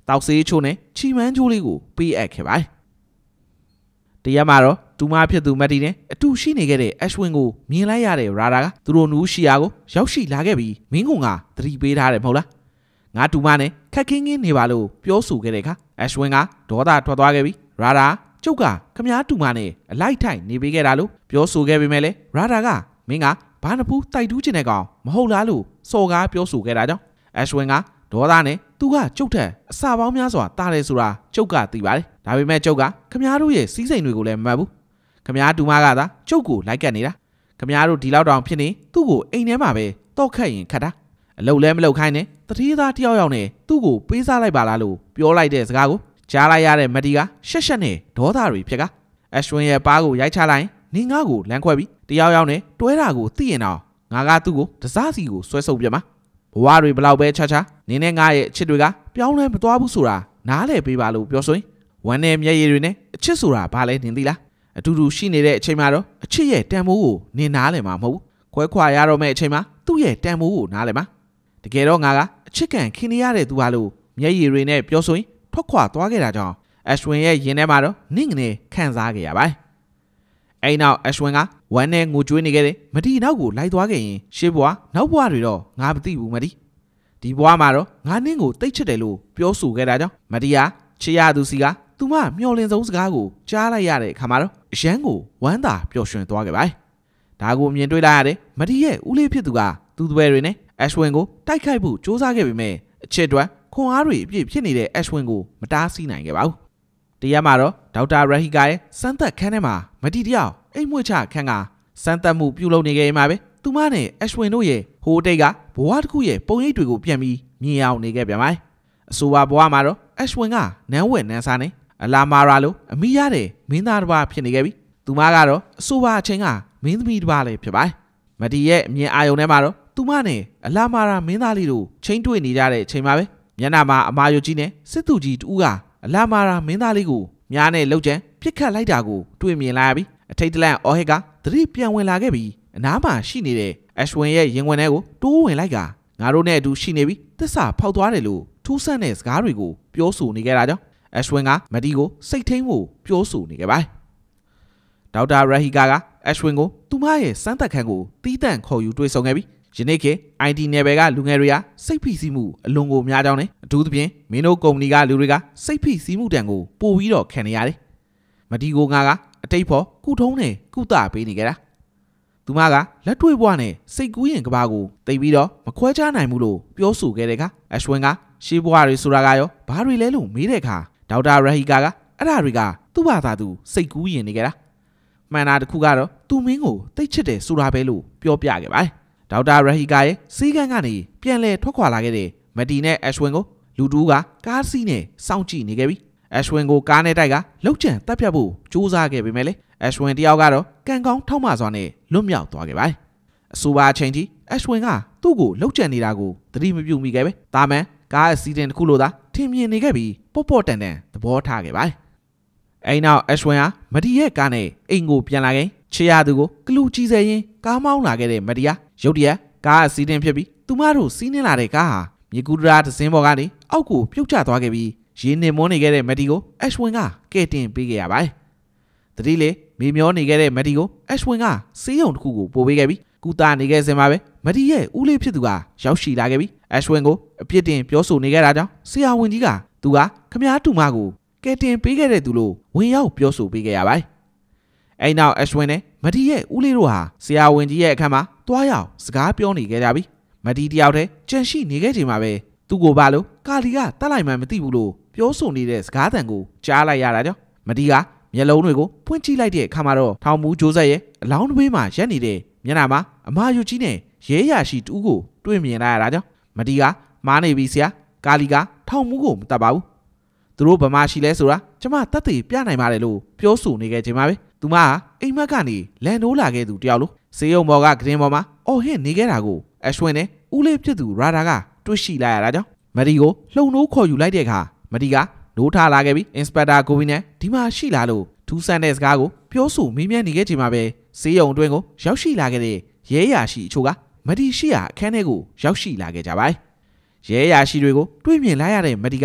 တောက်ဆေးချိုးနဲ့ချီမန်းချိုးလေးကိုပေးအပ်ခဲ့ပါတယ်။တရားမှာတော့တူမဖြစ်သူမက်တီနဲ့အတူရှိနေခဲ့တဲ့ Ashwin ကိုမြင်လိုက်ရတဲ့ Radha ကသူတို့နူးရှိရာကိုရောက်ရှိလာခဲ့ပြီးမင်းကငါသတိပေးထားတယ်မဟုတ်လား။ငါတူမနဲ့ခက်ခင်းခင်းနေပါလို့ပြောဆိုခဲ့တဲ့အခါ Ashwin ကဒေါသထွက်သွားခဲ့ပြီး Radha ကျုပ်ကခမားတူမနဲ့အလိုက်ထိုင်နေပေးခဲ့တာလို့ပြောဆိုခဲ့ပေမဲ့လေ Radha ကမင်းကဘာနဖူးတိုက်တူးချင်တဲ့ကောင်မဟုတ်လားလို့စော်ကားပြောဆိုခဲ့တာကြောင့် Ashwin ကဒေါသနဲ့သူကကျုပ်ထက်အစာပေါင်းများစွာတားတယ်ဆိုတာကျုပ်ကသိပါတယ်။ဒါပေမဲ့ကျုပ်ကခမားတို့ရဲ့စီးစိမ်တွေကိုလည်းမမှတ်ဘူး။ခမားတူမကသာကျုပ်ကိုလိုက်ကပ်နေတာ။ခမားတို့ဒီလောက်တောင်ဖြစ်နေသူ့ကိုအိမ်ထဲမှာပဲတောက်ခတ်ရင်ခတ်တာ။အလုပ်လည်းမလုပ်ခိုင်းနဲ့တတိသားတယောက်ယောက်နဲ့သူ့ကိုပေးစားလိုက်ပါလားလို့ပြောလိုက်တဲ့စကားကိုကြားလိုက်ရတဲ့မက်တီကရှက်ရှက်နဲ့ဒေါသတွေဖြစ်က Ashwin ရဲ့ပါးကိုရိုက်ချလိုက်နေငါ့ကိုလမ်းခွဲပြီးတယောက်ယောက်နဲ့တွဲတာကိုသိရင်တော့ငါကသူ့ကိုတစားစီကိုဆွဲဆုပ်ပြမှာဘဝတွေဘလောက်ပဲချာချာနင်းနဲ့ငါရဲ့အချစ်တွေကပြောင်းလဲမသွားဘူးဆိုတာနားလည်ပေးပါလို့ပြောဆိုရင်ဝမ်းနဲ့မျက်ရည်တွေနဲ့အချစ်ဆိုတာဘာလဲနင်သိလားအတူတူရှိနေတဲ့အချိန်မှာတော့အချစ်ရဲ့တန်ဖိုးကိုနင်နားလည်မှာမဟုတ်ဘူးခွဲခွာရတော့မယ့်အချိန်မှာသူ့ရဲ့တန်ဖိုးကိုနားလည်မှာတကယ်တော့ငါကအချစ်ကန်ခင်နေရတဲ့သူဟာလို့မျက်ရည်တွေနဲ့ပြောဆိုရင်ထွက်ခွာသွားခဲ့တာကြောင့် Ashwin ရဲ့ရင်ထဲမှာတော့နင့်ငနေခံစားခဲ့ရပါတယ်အဲ့နောက် Ashwin ကဝမ်းနဲ့ငိုကြွေးနေခဲ့တယ်မတီနောက်ကိုလိုက်သွားခဲ့ရင်ရှေ့ဘွားနောက်ဘွားတွေတော့ငါမသိဘူးမတီဒီဘွားမှာတော့ငါနင့်ကိုတိတ်ချစ်တယ်လို့ပြောဆိုခဲ့တာကြောင့်မတီကချစ်ရသူစီကသူမမျောလင်းဆုံးစကားကိုကြားလိုက်ရတဲ့အခါမှာတော့အရန်ကိုဝမ်းသာပျော်ရွှင်သွားခဲ့ပါတယ်ဒါကိုမြင်တွေ့လိုက်ရတဲ့မတီရဲ့ဦးလေးဖြစ်သူကသူ့သွဲတွေနဲ့ Ashwin ကိုတိုက်ခိုက်ဖို့စ조사ခဲ့ပေမဲ့အချစ်အတွက်ခွန်အားတွေအပြည့်ဖြစ်နေတဲ့ Ashwin ကိုမတားဆီးနိုင်ခဲ့ပါဘူးတရားမှာတော့ဒေါက်တာရဟီကာရဲ့စမ်းသက်ခန်းထဲမှာမတီတယောက်အိမ်မွေ့ချခန်းကစမ်းသက်မှုပြုလုပ်နေခဲ့မှာပဲသူမနဲ့ Ashwin တို့ရဲ့ဟိုတိတ်ကဘဝတစ်ခုရဲ့ပုံရိပ်တွေကိုပြန်ပြီးမြင်အောင်နေခဲ့ပြန်ပါတယ်အဆိုပါဘဝမှာတော့ Ashwin ကနန်းဝက်နန်းစားနဲ့အလာမာရာလိုအမိရတဲ့မင်းသားတစ်ပါးဖြစ်နေခဲ့ပြီသူမကတော့အဆိုပါအချိန်ကမင်းသမီးတစ်ပါးလည်းဖြစ်ပါတယ်မတီရဲ့အမြင်အာရုံထဲမှာတော့သူမနဲ့အလာမာရာမင်းသားလေးတို့ချင်းတွေ့နေကြတဲ့အချိန်မှာပဲမျက်နှာမှာအမာယုတ်ကြီးနဲ့စစ်သူကြီးတူကအလာမာရာမင်းသားလေးကိုမြားနဲ့လှုပ်ကြံပြစ်ခတ်လိုက်တာကိုတွေ့မြင်လာရပြီးအထိတ်တလန့်အော်ဟစ်ကသတိပြန်ဝင်လာခဲ့ပြီးအနားမှာရှိနေတဲ့ Ashwin ရဲ့ရင်ဝင်ထဲကိုတိုးဝင်လိုက်ကငါတို့နဲ့အတူရှိနေပြီးသစ္စာဖောက်သွားတယ်လို့ထူးဆန်းတဲ့စကားတွေကိုပြောဆိုနေခဲ့တာကြောင့် Ashwin ကမတီကိုစိတ်ထိန်ဖို့ပြောဆိုနေခဲ့ပါတယ်ဒေါက်တာရဟီကာက Ashwin ကိုသူမရဲ့စမ်းသပ်ခန်းကိုတီးတန့်ခေါ်ယူတွေ့ဆုံခဲ့ပြီးယနေ့ခေတ် အိုင် တီ နယ်ပယ်ကလူငယ်တွေကစိတ်ဖိစီးမှုအလွန်ကိုများကြောင်းနဲ့အထူးသဖြင့်မင်းတို့ကုမ္ပဏီကလူတွေကစိတ်ဖိစီးမှုတန်ကိုပို့ပြီးတော့ခံနေရတယ်။မတီကိုငါကအတိတ်ဖို့ကုထုံးနဲ့ကုသပေးနေကြတာ။သူမကလက်တွေ့ဘဝနဲ့စိတ်ကူးရင်ကဘာကိုသိပြီးတော့မခွဲခြားနိုင်ဘူးလို့ပြောဆိုခဲ့တဲ့အခါ Ashwin ကရှေးဘဝတွေဆိုတာကရောဘာတွေလဲလို့မေးတဲ့အခါဒေါက်တာရဟီကာကအဲ့ဒါတွေကသူ့ဘာသာသူစိတ်ကူးရင်နေကြတာ။မှန်တာတစ်ခုကတော့သူမင်းကိုတိတ်ချစ်တယ်ဆိုတာပဲလို့ပြောပြခဲ့ပါတယ်။ဒေါက်တာရဟီကာရဲ့စီးကန်းကနေပြန်လဲထွက်ခွာလာခဲ့တဲ့မတီနဲ့ Ashwin ကိုလူတူကကားစီးနဲ့စောင့်ကြည့်နေခဲ့ပြီး Ashwin ကိုကားနဲ့တိုက်ကလှုပ်ကြံတက်ပြတ်ဖို့ကြိုးစားခဲ့ပေမဲ့လေ Ashwin တယောက်ကတော့ကံကောင်းထောက်မစွာနဲ့လွတ်မြောက်သွားခဲ့ပါတယ်။အဆိုပါအချိန်ထိ Ashwin ကသူ့ကိုလှုပ်ကြံနေတာကိုသတိမပြုမိခဲ့ပဲ။ဒါမှန်ကားအစီအစဉ်တစ်ခုလိုသာထင်မြင်နေခဲ့ပြီးပေါ့ပေါ့တန်တန်သဘောထားခဲ့ပါတယ်။အဲ့နောက် Ashwin ဟာမတီရဲ့ကားနဲ့အိမ်ကိုပြန်လာခဲ့ချေရသူကိုကလူကြီးစဲရင်ကားမောင်းလာခဲ့တဲ့မတီဟာရုတ်တရက်ကားအစီအစဉ်ဖြစ်ပြီးသူမတို့စီးနှင်းလာတဲ့ကားဟာမြေကူဒရာတစ်စင်းပေါ်ကနေအောက်ကိုပြုတ်ကျသွားခဲ့ပြီးရင်းနေမွန်းနေခဲ့တဲ့မတီကို Ashwin ကကဲတင်ပေးခဲ့ရပါတယ်။တတိလေမေမျောနေခဲ့တဲ့မတီကို Ashwin ကစေးရုံတစ်ခုကိုပို့ပေးခဲ့ပြီးကုသနေခဲ့စင်မှာပဲမတီရဲ့ဦးလေးဖြစ်သူကရောက်ရှိလာခဲ့ပြီး Ashwin ကိုအပြစ်တင်ပြောဆိုနေခဲ့တာကြောင့်ဆရာဝန်ကြီးကသူကခမားတူမကိုကဲတင်ပေးခဲ့တဲ့သူလို့ဝင်ရောက်ပြောဆိုပေးခဲ့ရပါတယ်။အဲ့နောက် Ashwin နဲ့မတီရဲ့ဦးလေးတို့ဟာဆရာဝန်ကြီးရဲ့အခန်းမှာတွားရောက်စကားပြောနေခဲ့ကြပြီးမတီတယောက်တည်းကြန့်ရှိနေခဲ့ချိန်မှာပဲသူ့ကိုပါလို့ကာလီကတတ်လိုက်မှမသိဘူးလို့ပြောဆိုနေတဲ့စကားသံကိုကြားလိုက်ရတာကြောင့်မတီကမျက်လုံးတွေကိုဖွင့်ကြည့်လိုက်တဲ့အခါမှာတော့ထောင်မူဂျိုးဆက်ရဲ့အလောင်းတစ်ပေးမှာရက်နေတဲ့မျက်နှာမှာအမာယူကြီးနဲ့ရဲရရှိတူးကိုတွေ့မြင်လိုက်ရတာကြောင့်မတီကမားနေပြီဆရာကာလီကထောင်မူကိုမတတ်ပါဘူးသူတို့ဗမာရှိလဲဆိုတာကျမတတ်သိပြနိုင်ပါတယ်လို့ပြောဆိုနေခဲ့ချိန်မှာပဲသူမကအိမ်မက်ကနေလန်နိုးလာခဲ့သူတယောက်လို့စေယုံဘော်ကဂရင်ပေါ်မှာအော်ဟစ်နေခဲ့တာကို Ashwin နဲ့ဦးလေးဖြစ်သူရာဒါကတွေ့ရှိလိုက်ရတာကြောင့်မတီကိုလှုံနိုးခေါ်ယူလိုက်တဲ့အခါမတီကနိုးထားလာခဲ့ပြီး Inspector ကိုဗီနဲ့ဒီမှာရှိလာလို့ထူးဆန်းတဲ့စကားကိုပြောဆိုမေးမြန်းနေခဲ့ချိန်မှာပဲစေယုံအတွင်းကိုရောက်ရှိလာခဲ့တဲ့ရဲရရှိအချို့ကမတီရှိရာအခန်းထဲကိုရောက်ရှိလာခဲ့ကြပါတယ်ရဲရရှိတွေကိုတွေ့မြင်လိုက်ရတဲ့မတီကစ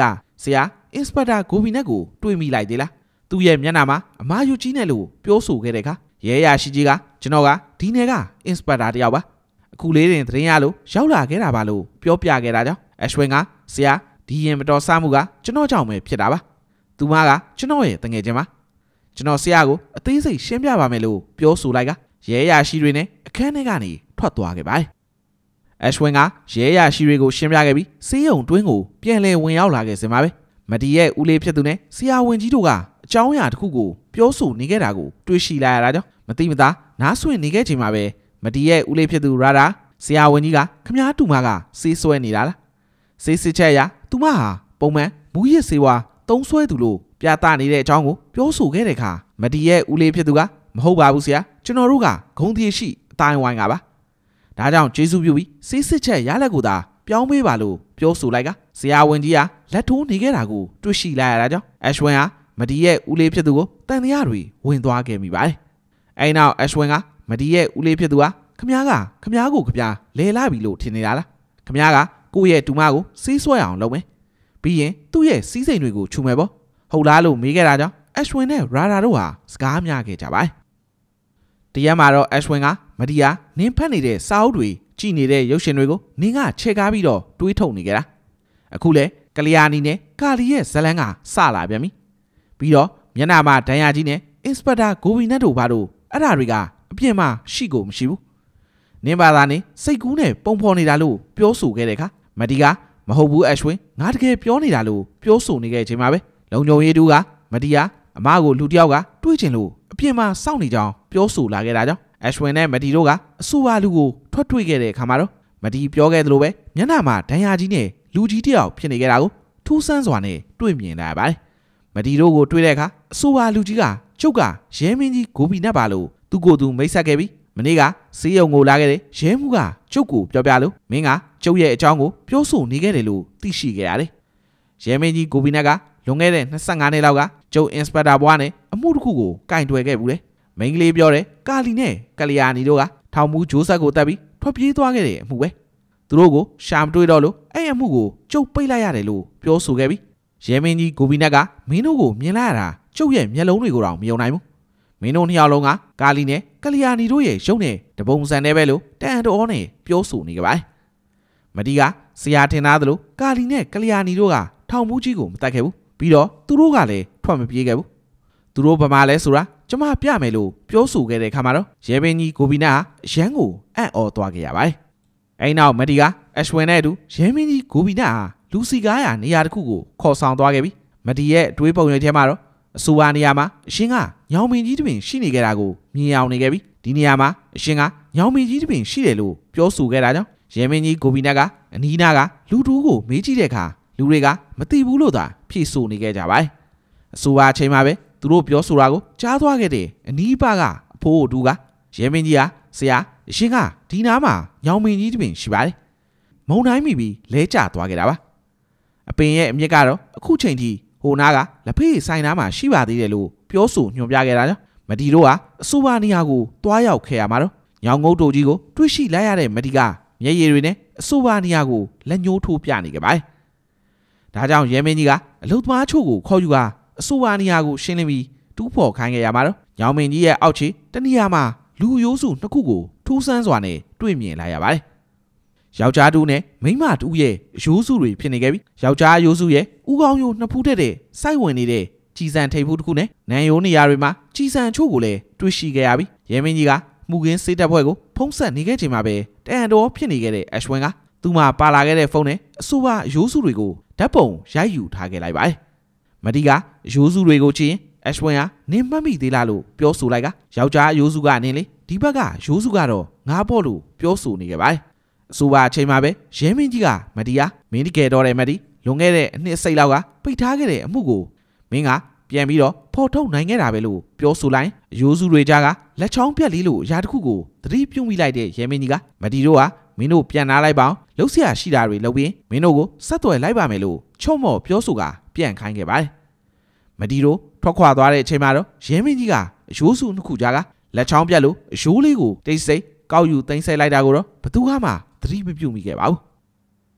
ဆရာအင်စပက်တာဂိုဘီနက်ကိုတွေ့မိလိုက်သေးလားသူ့ရဲ့မျက်နှာမှာအမားယူကြီးနဲ့လို့ပြောဆိုခဲ့တဲ့အခါရဲရရှိကြီးကကျွန်တော်ကဒီနယ်ကအင်စပက်တာတယောက်ပါအခုလေးတင်သတင်းရလို့ရောက်လာခဲ့တာပါလို့ပြောပြခဲ့တာကြောင့်အရှဝင်းကဆရာဒီရင်မတော်ဆမှုကကျွန်တော်ကြောင့်ပဲဖြစ်တာပါသူမကကျွန်တော်ရဲ့တငယ်ချင်းပါကျွန်တော်ဆရာကိုအသေးစိတ်ရှင်းပြပါမယ်လို့ပြောဆိုလိုက်ကရဲရရှိတွေနဲ့အခန်းထဲကနေထွက်သွားခဲ့ပါတယ်အရှဝင်းကရဲရရှိတွေကိုရှင်းပြခဲ့ပြီးစေးရုံတွင်းကိုပြန်လည်ဝင်ရောက်လာခဲ့စင်ပါပဲမတီရဲ့ဦးလေးဖြစ်သူနဲ့ဆရာဝန်ကြီးတို့ကအကြောင်းအရာတစ်ခုကိုပြောဆိုနေခဲ့တာကိုတွေ့ရှိလာရတာကြောင့်မတိမသားနားဆွင့်နေခဲ့ချိန်မှာပဲမတီရဲ့ဦးလေးဖြစ်သူရာဒါဆရာဝန်ကြီးကခမားတူမကစေးဆွဲနေတာလားစေးစစ်ချက်အရသူမဟာပုံမှန်မူရစ်စေဝါသုံးဆွဲသူလို့ပြသနေတဲ့အကြောင်းကိုပြောဆိုခဲ့တဲ့အခါမတီရဲ့ဦးလေးဖြစ်သူကမဟုတ်ပါဘူးဆရာကျွန်တော်တို့ကဂုံတီရှိအတိုင်းဝိုင်းကပါဒါကြောင့်ကျေးဇူးပြုပြီးစေးစစ်ချက်ရလက်ကိုသာပြောင်းပေးပါလို့ပြောဆိုလိုက်ကဆရာဝန်ကြီးကလက်ထိုးနေခဲ့တာကိုတွေ့ရှိလာရတာကြောင့်အရှဝင်းဟာမတီရဲ့ဦးလေးဖြစ်သူကိုတန်တရားတွေဝင်သွားခဲ့မိပါတယ်အဲနောက်အရှဝင်းကမတီရဲ့ဦးလေးဖြစ်သူကခမားကခမားကိုခမားလဲလာပြီလို့ထင်နေတာလားခမားကကိုယ့်ရဲ့တူမကိုစီးဆွဲအောင်လုပ်မယ်ပြီးရင်သူ့ရဲ့စီးစိမ်တွေကိုခြုံမယ်ပေါ့ဟုတ်လားလို့မေးခဲ့တာကြောင့်အရှဝင်းနဲ့ရာဒါတို့ဟာစကားများခဲ့ကြပါတယ်တရက်မှာတော့အရှဝင်းကမတီယာနင်းဖက်နေတဲ့စာအုပ်တွေကြည့်နေတဲ့ရုပ်ရှင်တွေကိုနင်းကချဲကားပြီးတော့တွေးထုတ်နေကြတာအခုလေကလျာဏီနဲ့ကာလီရဲ့ဇလန်းကစလာပြန်ပြီပြီးတော့မျက်နှာမှာဒဏ်ရာကြီးနဲ့အင်စပက်တာဂိုဘီနက်တို့ဘာတို့အဲ့ဓာတွေကအပြင်မှာရှိကိုမရှိဘူးနင်းပါသားနေစိတ်ကူးနဲ့ပုံဖော်နေတာလို့ပြောဆိုခဲ့တဲ့အခါမတီကမဟုတ်ဘူးအရှဝင်းငါတကယ်ပြောနေတာလို့ပြောဆိုနေခဲ့ချိန်မှာပဲလုံခြုံရေးတူကမတီကအမကိုလူတယောက်ကတွေးချင်လို့အပြင်မှာစောင့်နေကြောင်းပြောဆိုလာခဲ့တာကြောင့်အရှဝင်းနဲ့မတီတို့ကအဆိုပါလူကိုထွက်တွေ့ခဲ့တဲ့အခါမှာတော့မတီပြောခဲ့သလိုပဲမျက်နှာမှာဒဏ်ရာကြီးနဲ့လူကြီးတယောက်ဖြစ်နေခဲ့တာကိုထူးဆန်းစွာနဲ့တွေ့မြင်လာရပါတယ်မတီတို့ကိုတွေ့တဲ့အခါအဆိုပါလူကြီးကကျုပ်ကရဲမင်းကြီးဂိုဘီနက်ပါလို့သူ့ကိုယ်သူမိတ်ဆက်ခဲ့ပြီးမနေ့ကစေးရုံကိုလာခဲ့တဲ့ရဲမှုကကျုပ်ကိုပြောပြလို့မင်းကကျုပ်ရဲ့အကြောင်းကိုပြောဆိုနေခဲ့တယ်လို့သိရှိခဲ့ရတယ်ရဲမင်းကြီးဂိုဘီနက်ကလွန်ခဲ့တဲ့နှစ်ဆယ့်ငါးနှစ်လောက်ကကျုပ်အင်စပက်တာဘွားနဲ့အမှုတစ်ခုကိုကင်တွယ်ခဲ့ဘူးလေမိန်းကလေးပြောတယ်ကာလီနဲ့ကလျာဏီတို့ကထောင်မူဂျိုးဆက်ကိုတက်ပြီးထွက်ပြေးသွားခဲ့တဲ့အမှုပဲသူတို့ကိုရှာမတွေ့တော့လို့အဲ့အမှုကိုကျုပ်ပိတ်လိုက်ရတယ်လို့ပြောဆိုခဲ့ပြီးရဲမင်းကြီးဂိုဘီနက်ကမင်းတို့ကိုမြင်လိုက်ရတာကျုပ်ရဲ့မျက်လုံးတွေကိုတော့မယုံနိုင်ဘူးမင်းတို့နှစ်ယောက်လုံးကကာလီနဲ့ကလျာဏီတို့ရဲ့ရုပ်နဲ့တပုံစံနဲ့ပဲလို့တန်တော်နဲ့ပြောဆိုနေကြပါတယ်မတီကဆရာထင်သားသလိုကာလီနဲ့ကလျာဏီတို့ကထောင်မူကြီးကိုမတတ်ခဲ့ဘူးပြီးတော့သူတို့ကလည်းထွက်မပြေးခဲ့ဘူးသူတို့ဘာမှလဲဆိုတာကျမပြမယ်လို့ပြောဆိုခဲ့တဲ့ခါမှာတော့ရဲမင်းကြီးဂိုဘီနက်ကအရန်ကိုအံ့ဩသွားခဲ့ရပါတယ်အဲနောက်မတီကအရှဝင်းနဲ့အတူရဲမင်းကြီးဂိုဘီနက်ဟာလူစီကားရနေရာတစ်ခုကိုခေါ်ဆောင်သွားခဲ့ပြီးမတီရဲ့အတွေးပုံရိပ်ထဲမှာတော့အဆိုပါနေရာမှာအရှင်ကညောင်မင်းကြီးတပင်ရှိနေခဲ့တာကိုမြင်အောင်နေခဲ့ပြီးဒီနေရာမှာအရှင်ကညောင်မင်းကြီးတပင်ရှိတယ်လို့ပြောဆိုခဲ့တာကြောင့်ရဲမင်းကြီးဂိုဘီနက်ကအနီးနားကလူတူကိုမေးကြည့်တဲ့အခါလူတွေကမသိဘူးလို့သာဖြေဆိုနေခဲ့ကြပါတယ်အဆိုပါအချိန်မှာပဲသူတို့ပြောဆိုတာကိုကြားသွားခဲ့တဲ့အနီးပါကအဖိုးတူကရဲမင်းကြီးကဆရာအရှင်ကဒီနားမှာညောင်မင်းကြီးတပင်ရှိပါတယ်မုံတိုင်းမိပြီးလဲကျသွားခဲ့တာပါအပင်ရဲ့အမြင့်ကတော့အခုချိန်ထိဟိုနားကလက်ဖေးဆိုင်နားမှာရှိပါသေးတယ်လို့ပြောဆိုညွှန်ပြခဲ့တာကြောင့်မတီတို့ကအဆိုပါနေရာကိုတွားရောက်ခဲ့ရမှာတော့ညောင်ငုတ်တို့ကြီးကိုတွေ့ရှိလိုက်ရတဲ့မတီကမျက်ရည်တွေနဲ့အဆိုပါနေရာကိုလက်ညှိုးထိုးပြနေခဲ့ပါတယ်ဒါကြောင့်ရဲမင်းကြီးကအလုသမားချို့ကိုခေါ်ယူကအဆိုပါနေရာကိုရှင်းလင်းပြီးတူးဖော်ခိုင်းခဲ့ရမှာတော့ညောင်မင်းကြီးရဲ့အောက်ခြေတနေရာမှာလူရိုးစုနှစ်ခုကိုထူးဆန်းစွာနဲ့တွေ့မြင်လာရပါတယ်ယောက်ျားတူနဲ့မိန်းမတူရဲ့ရိုးစုတွေဖြစ်နေခဲ့ပြီးယောက်ျားရိုးစုရဲ့ဥကောင်းရိုးနှစ်ဖူးထက်တဲ့စိုက်ဝင်နေတဲ့ကြီးစံထိပ်ဖူးတစ်ခုနဲ့နံရိုးနေရာတွေမှာကြီးစံချို့ကိုလည်းတွေ့ရှိခဲ့ရပြီးရဲမင်းကြီးကမှုခင်းစေးတပ်ဖွဲ့ကိုဖုံးဆက်နေခဲ့ချိန်မှာပဲတန်တော်ဖြစ်နေခဲ့တဲ့အရှဝင်းကသူ့မှာပါလာခဲ့တဲ့ဖုန်းနဲ့အဆိုပါရိုးစုတွေကိုဓာတ်ပုံရိုက်ယူထားခဲ့လိုက်ပါတယ်မတီကရိုးစုတွေကိုကြည့်ရင်အရှဝင်းကနင်းမှတ်မိသေးလားလို့ပြောဆိုလိုက်ကယောက်ျားရိုးစုကနေလေဒီဘက်ကရိုးစုကတော့ငါပေါ့လို့ပြောဆိုနေခဲ့ပါတယ်အဆိုပါအချိန်မှာပဲရဲမင်းကြီးကမတီကမင်းတကယ်တော့တယ်မတီလွန်ခဲ့တဲ့အနှစ်စိတ်လောက်ကပိတ်ထားခဲ့တဲ့အမှုကိုမင်းကပြန်ပြီးတော့ဖော်ထုတ်နိုင်ခဲ့တာပဲလို့ပြောဆိုလိုက်ရိုးစုတွေကြားကလက်ချောင်းပြက်လေးလို့အရာတစ်ခုကိုသတိပြုမိလိုက်တဲ့ရဲမင်းကြီးကမတီတို့ကမင်းတို့ပြန်လာလိုက်ပါအောင်လှုပ်ရှားရှိတာတွေလုပ်ပြီးမင်းတို့ကိုဆက်သွယ်လိုက်ပါမယ်လို့ချုံမော်ပြောဆိုကပြန်ခိုင်းခဲ့ပါတယ်မတီတို့ထွက်ခွာသွားတဲ့အချိန်မှာတော့ရဲမင်းကြီးကအရိုးစုနှစ်ခုကြားကလက်ချောင်းပြက်လို့အရိုးလေးကိုတိတ်ဆိတ်ကောက်ယူသိမ်းဆဲလိုက်တာကိုတော့ဘသူမှသတိမပြုမိခဲ့ပါဘူး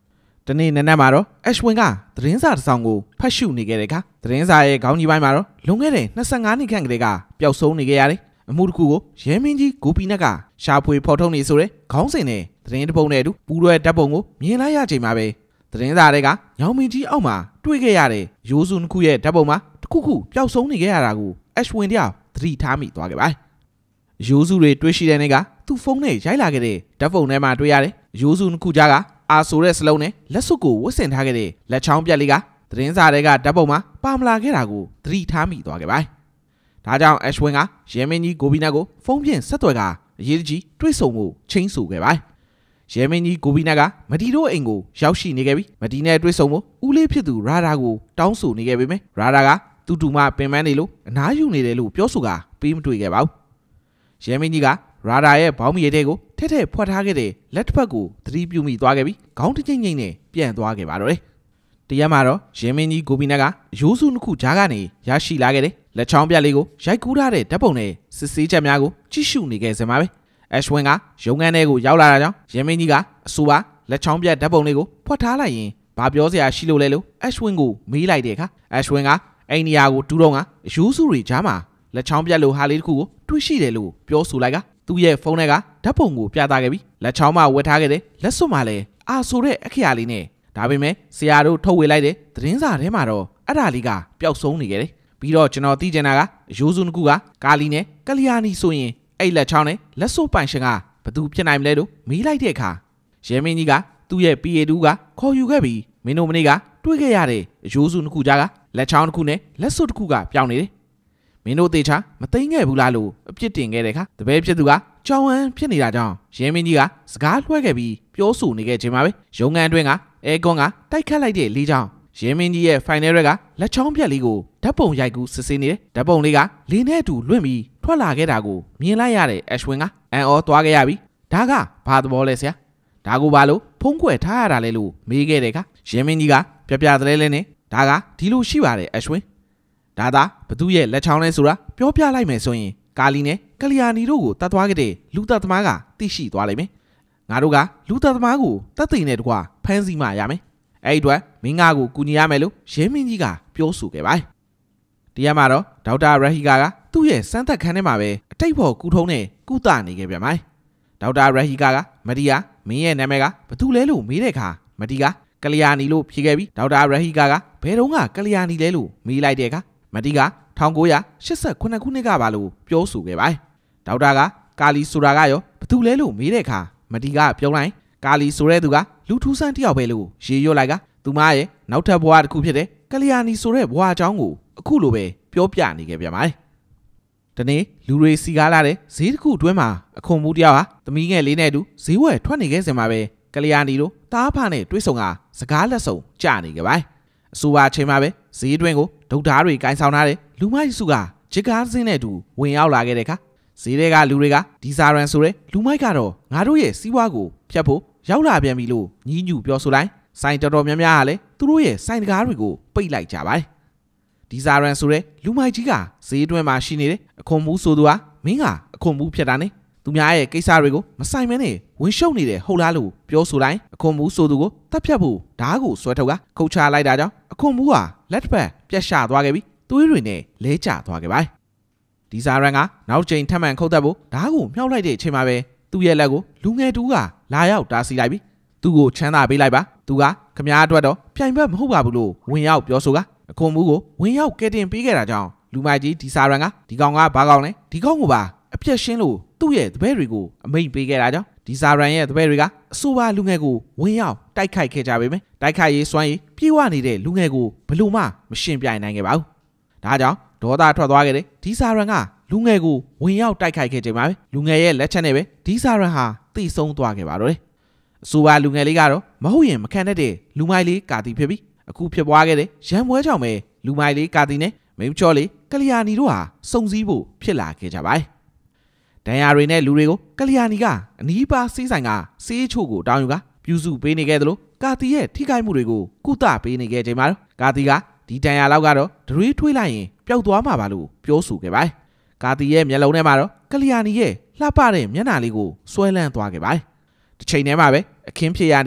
တနေ့နက်နက်မှာတော့အက်ရှ်ဝင်းကသတင်းစာတစ်စောင်ကိုဖတ်ရှုနေခဲ့တဲ့အခါသတင်းစာရဲ့ခေါင်းကြီးပိုင်းမှာတော့လွန်ခဲ့တဲ့နှစ်ဆယ့်ငါးနှစ်ခန့်ကလေးကပျောက်ဆုံးနေခဲ့ရတယ်အမှုတစ်ခုကိုရဲမင်းကြီးကိုပီနက်ကရှာဖွေဖော်ထုတ်နေဆိုတဲ့ခေါင်းစဉ်နဲ့သတင်းတစ်ပုဒ်နဲ့အတူပူးတွဲဓာတ်ပုံကိုမြင်လိုက်ရချိန်မှာပဲသတင်းစာတွေကညောင်မင်းကြီးအောက်မှာတွေ့ခဲ့ရတဲ့ရိုးစုနှစ်ခုရဲ့ဓာတ်ပုံမှာတစ်ခုခုပျောက်ဆုံးနေခဲ့ရတာကိုအက်ရှ်ဝင်းတယောက်သတိထားမိသွားခဲ့ပါတယ်ရိုးစုတွေတွေ့ရှိတဲ့နေ့ကသူ့ဖုန်းနဲ့ရိုက်လာခဲ့တဲ့ဓာတ်ပုံထဲမှာတွေ့ရတယ်ရိုးစုနှစ်ခုကြားကအာဆိုတဲ့စလုံးနဲ့လက်စွပ်ကိုဝတ်ဆင်ထားခဲ့တဲ့လက်ချောင်းပြက်လေးကသတင်းစာတွေကဓာတ်ပုံမှာပါမလာခဲ့တာကိုသတိထားမိသွားခဲ့ပါတယ်ဒါကြောင့်အက်ရှ်ဝင်းကရဲမင်းကြီးကိုဘီနက်ကိုဖုန်းဖြင့်ဆက်သွယ်ကအရေးကြီးတွေ့ဆုံမှုချင်းဆိုခဲ့ပါတယ်ရဲမင်းကြီးကိုဘီနက်ကမတီတို့အိမ်ကိုရောက်ရှိနေခဲ့ပြီးမတီနဲ့တွေ့ဆုံမှုဦးလေးဖြစ်သူရာဒါကိုတောင်းဆိုနေခဲ့ပေမယ့်ရာဒါကတူတူမှပင်ပန်းနေလို့အနားယူနေတယ်လို့ပြောဆိုကပေးမတွေ့ခဲ့ပါဘူးရဲမင်းကြီးကရာဒါရဲ့ဘောင်းမီရဲတဲ့ကိုထက်ထက်ဖွက်ထားခဲ့တဲ့လက်တစ်ဖက်ကိုသတိပြုမိသွားခဲ့ပြီးခေါင်းတစ်ချိန်ချိန်နဲ့ပြန်သွားခဲ့ပါတော့တယ်တရက်မှာတော့ရဲမင်းကြီးကိုဘီနက်ကရိုးစုနှစ်ခုကြားကနေရရှိလာခဲ့တဲ့လက်ချောင်းပြက်လေးကိုရိုက်ကူးထားတဲ့ဓာတ်ပုံနဲ့စစ်ဆေးချက်များကိုကြည့်ရှုနေခဲ့စမှာပဲအက်ရှ်ဝင်းကရုံးခန်းထဲကိုရောက်လာတာကြောင့်ရဲမင်းကြီးကအဆိုပါလက်ချောင်းပြက်ဓာတ်ပုံလေးကိုဖွက်ထားလိုက်ရင်ဘာပြောစရာရှိလို့လဲလို့အက်ရှ်ဝင်းကိုမေးလိုက်တဲ့အခါအက်ရှ်ဝင်းကအိမ်နေရာကိုတူတော့ကရိုးစုတွေကြားမှာလက်ချောင်းပြက်လိုဟာလေးတစ်ခုကိုတွေ့ရှိတယ်လို့ပြောဆိုလိုက်ကသူ့ရဲ့ဖုန်းထဲကဓာတ်ပုံကိုပြသခဲ့ပြီးလက်ချောင်းမှာဝတ်ထားခဲ့တဲ့လက်စွပ်မှာလည်းအာဆိုတဲ့အခရာလေးနဲ့ဒါပေမဲ့ဆရာတို့ထုတ်ဝေလိုက်တဲ့သတင်းစာထဲမှာတော့အဲ့ဒါလေးကပျောက်ဆုံးနေခဲ့တယ်ပြီးတော့ကျွန်တော်သိချင်တာကရိုးစုနှစ်ခုကကာလီနဲ့ကလျာဏီဆိုရင်အဲ့လက်ချောင်းနဲ့လက်စွပ်ပိုင်ရှင်ကဘသူဖြစ်နိုင်မလဲလို့မေးလိုက်တဲ့အခါရဲမင်းကြီးကသူ့ရဲ့ ပီ အေ တူကခေါ်ယူခဲ့ပြီးမင်းတို့မနေ့ကတွေ့ခဲ့ရတဲ့ရိုးစုနှစ်ခုကြားကလက်ချောင်းတစ်ခုနဲ့လက်စွပ်တစ်ခုကပြောင်းနေတယ်မင်းတို့သေချာမသိငဲ့ဘူးလားလို့အပြစ်တင်ခဲ့တဲ့အခါတပည့်ဖြစ်သူကကြောင်ဝမ်းဖြစ်နေတာကြောင့်ရဲမင်းကြီးကစကားလွှဲခဲ့ပြီးပြောဆိုနေခဲ့ချိန်မှာပဲရုံငန်းအတွင်းကအဲကွန်ကတိုက်ခတ်လိုက်တဲ့လေးချောင်းရဲမင်းကြီးရဲ့ဖိုင်နယ်ရက်ကလက်ချောင်းပြက်လေးကိုဓာတ်ပုံရိုက်ကူးစစ်ဆေးနေတယ်ဓာတ်ပုံလေးကလေးနဲ့အတူလွင့်ပြီးထွက်လာခဲ့တာကိုမြင်လိုက်ရတဲ့အက်ရှ်ဝင်းကအန်အောသွားခဲ့ရပြီးဒါကဘာသဘောလဲဆရာဒါကိုဘာလို့ဖုံးကွယ်ထားရတာလဲလို့မေးခဲ့တဲ့အခါရဲမင်းကြီးကပြပြသလဲလဲနဲ့ဒါကဒီလိုရှိပါတယ်အက်ရှ်ဝင်းဒါသာဘသူရဲ့လက်ချောင်းလဲဆိုတာပြောပြလိုက်မယ်ဆိုရင်ကာလီနဲ့ကလျာဏီတို့ကိုတတ်သွားခဲ့တဲ့လူသက်သမားကသိရှိသွားလိမ့်မယ်ငါတို့ကလူသက်သမားကိုတတ်သိနဲ့တကွာဖမ်းဆီးမှရမယ်အဲ့ဒီအတွက်မင်းငါကိုကူညီရမယ်လို့ရဲမင်းကြီးကပြောဆိုခဲ့ပါတယ်တရားမှာတော့ဒေါက်တာရဟီကာကသူ့ရဲ့စမ်းသပ်ခန်းထဲမှာပဲအတိတ်ဖို့ကူထုံးနဲ့ကုသနေခဲ့ပြန်ပါတယ်ဒေါက်တာရဟီကာကမတီယာမင်းရဲ့နာမည်ကဘသူလဲလို့မေးတဲ့အခါမတီကကလျာဏီလို့ဖြေခဲ့ပြီးဒေါက်တာရဟီကာကဘယ်တော့ကကလျာဏီလဲလို့မေးလိုက်တဲ့အခါမတီက၁၉၈၈ခုနှစ်ခုနှစ်ကပါလို့ပြောဆိုခဲ့ပါတယ်ဒေါက်တာကကာလီဆိုတာကရောဘသူလဲလို့မေးတဲ့အခါမတီကပြောလိုက်ကာလီဆိုတဲ့သူကလူထူးဆန်းတယောက်ပဲလို့ရေရွတ်လိုက်ကသူမရဲ့နောက်ထပ်ဘဝတစ်ခုဖြစ်တဲ့ကလျာဏီဆိုတဲ့ဘဝအကြောင်းကိုအခုလိုပဲပြောပြနေခဲ့ပြန်ပါတယ်ဒီနေ့လူတွေစီကားလာတဲ့ဈေးတစ်ခုအတွင်းမှာအခွန်မှုတယောက်ဟာသမီးငယ်လေးနဲ့အတူဈေးဝယ်ထွက်နေခဲ့စင်မှာပဲကလျာဏီတို့တားဖာနဲ့တွေ့ဆုံကစကားလက်ဆုံကြနေခဲ့ပါတယ်အဆိုပါအချိန်မှာပဲဈေးတွင်းကိုဒုတ်ဓားတွေကင်ဆောင်ထားတဲ့လူမိုက်စုကဂျစ်ကားစင်းနဲ့အတူဝင်ရောက်လာခဲ့တဲ့အခါဈေးတွေကလူတွေကဒီဇာရန်ဆိုတဲ့လူမိုက်ကတော့ငါတို့ရဲ့စီးပွားကိုဖျက်ဖို့ရောက်လာပြန်ပြီလို့ညည်းညူပြောဆိုလိုက်ဆိုင်တော်တော်များများကလည်းသူတို့ရဲ့ဆိုင်တကားတွေကိုပိတ်လိုက်ကြပါတယ်ဒီဇာရန်ဆိုတဲ့လူမိုက်ကြီးကဈေးတွင်းမှာရှိနေတဲ့အခွန်မှုဆိုသူဟာမင်းကအခွန်မှုဖြစ်တာနဲ့သူများရဲ့ကိစ္စတွေကိုမဆိုင်မဲနဲ့ဝင်ရှုပ်နေတယ်ဟုတ်လားလို့ပြောဆိုလိုက်အခွန်မှုဆိုသူကိုတတ်ဖြတ်ဖို့ဓားကိုဆွဲထုတ်ကခုတ်ချလိုက်တာကြောင့်အခွန်မှုဟာလက်တစ်ဖက်ပြတ်ရှသွားခဲ့ပြီးသွေးတွေနဲ့လဲကျသွားခဲ့ပါတယ်ဒီဇာရန်ကနောက်ချိန်ထပ်မံခုတ်တက်ဖို့ဓားကိုမြှောက်လိုက်တဲ့အချိန်မှာပဲသူ့ရဲ့လက်ကိုလူငယ်တူကလာရောက်တားဆီးလိုက်ပြီးသူ့ကိုချမ်းသာပေးလိုက်ပါသူကခမားအတွက်တော့ပြိုင်ဘက်မဟုတ်ပါဘူးလို့ဝင်ရောက်ပြောဆိုကအခွန်မှုကိုဝင်ရောက်ကဲတင်ပေးခဲ့တာကြောင့်လူမိုက်ကြီးဒီဇာရန်ကဒီကောင်ကဘာကောင်လဲဒီကောင်ကိုပါအပြက်ရှင်းလို့သူ့ရဲ့တပည့်တွေကိုအမိန့်ပေးခဲ့တာကြောင့်ဒီဇာရန်ရဲ့တပည့်တွေကအဆိုပါလူငယ်ကိုဝင်ရောက်တိုက်ခိုက်ခဲ့ကြပေမယ့်တိုက်ခိုက်ရေးစွမ်းရည်ပြေဝနေတဲ့လူငယ်ကိုဘလို့မှမရှင်းပြနိုင်ခဲ့ပါဘူးဒါကြောင့်ဒေါသထွက်သွားခဲ့တဲ့ဒီဇာရန်ကလူငယ်ကိုဝင်ရောက်တိုက်ခိုက်ခဲ့ချိန်မှာပဲလူငယ်ရဲ့လက်ချက်နဲ့ပဲဒီဇာရန်ဟာတိတ်ဆုံးသွားခဲ့ပါတော့တယ်အဆိုပါလူငယ်လေးကတော့မဟုတ်ရင်မခံတတ်တဲ့လူမိုက်လေးကာတီဖြစ်ပြီးအခုဖြစ်ပွားခဲ့တဲ့ရန်ပွဲကြောင့်ပဲလူမိုက်လေးကာတီနဲ့မိန်းချောလေးကလျာဏီတို့ဟာစုံစည်းဖို့ဖြစ်လာခဲ့ကြပါတယ်ဒဏ်ရာတွေနဲ့လူတွေကိုကလျာဏီကအနီးပါးစီးဆိုင်ကစေးချို့ကိုတောင်းယူကပြုစုပေးနေခဲ့သလိုကာတီရဲ့ထိခိုက်မှုတွေကိုကုသပေးနေခဲ့ချိန်မှာတော့ကာတီကဒီဒဏ်ရာလောက်ကတော့ဒရွေးထွေးလိုက်ရင်ပျောက်သွားမှာပါလို့ပြောဆိုခဲ့ပါတယ်ကာတီရဲ့မျက်လုံးထဲမှာတော့ကလျာဏီရဲ့လှပတဲ့မျက်နှာလေးကိုဆွဲလန်းသွားခဲ့ပါတယ်တစ်ချိန်တည်းမှာပဲအခင်းဖြစ်ရာနေရာကို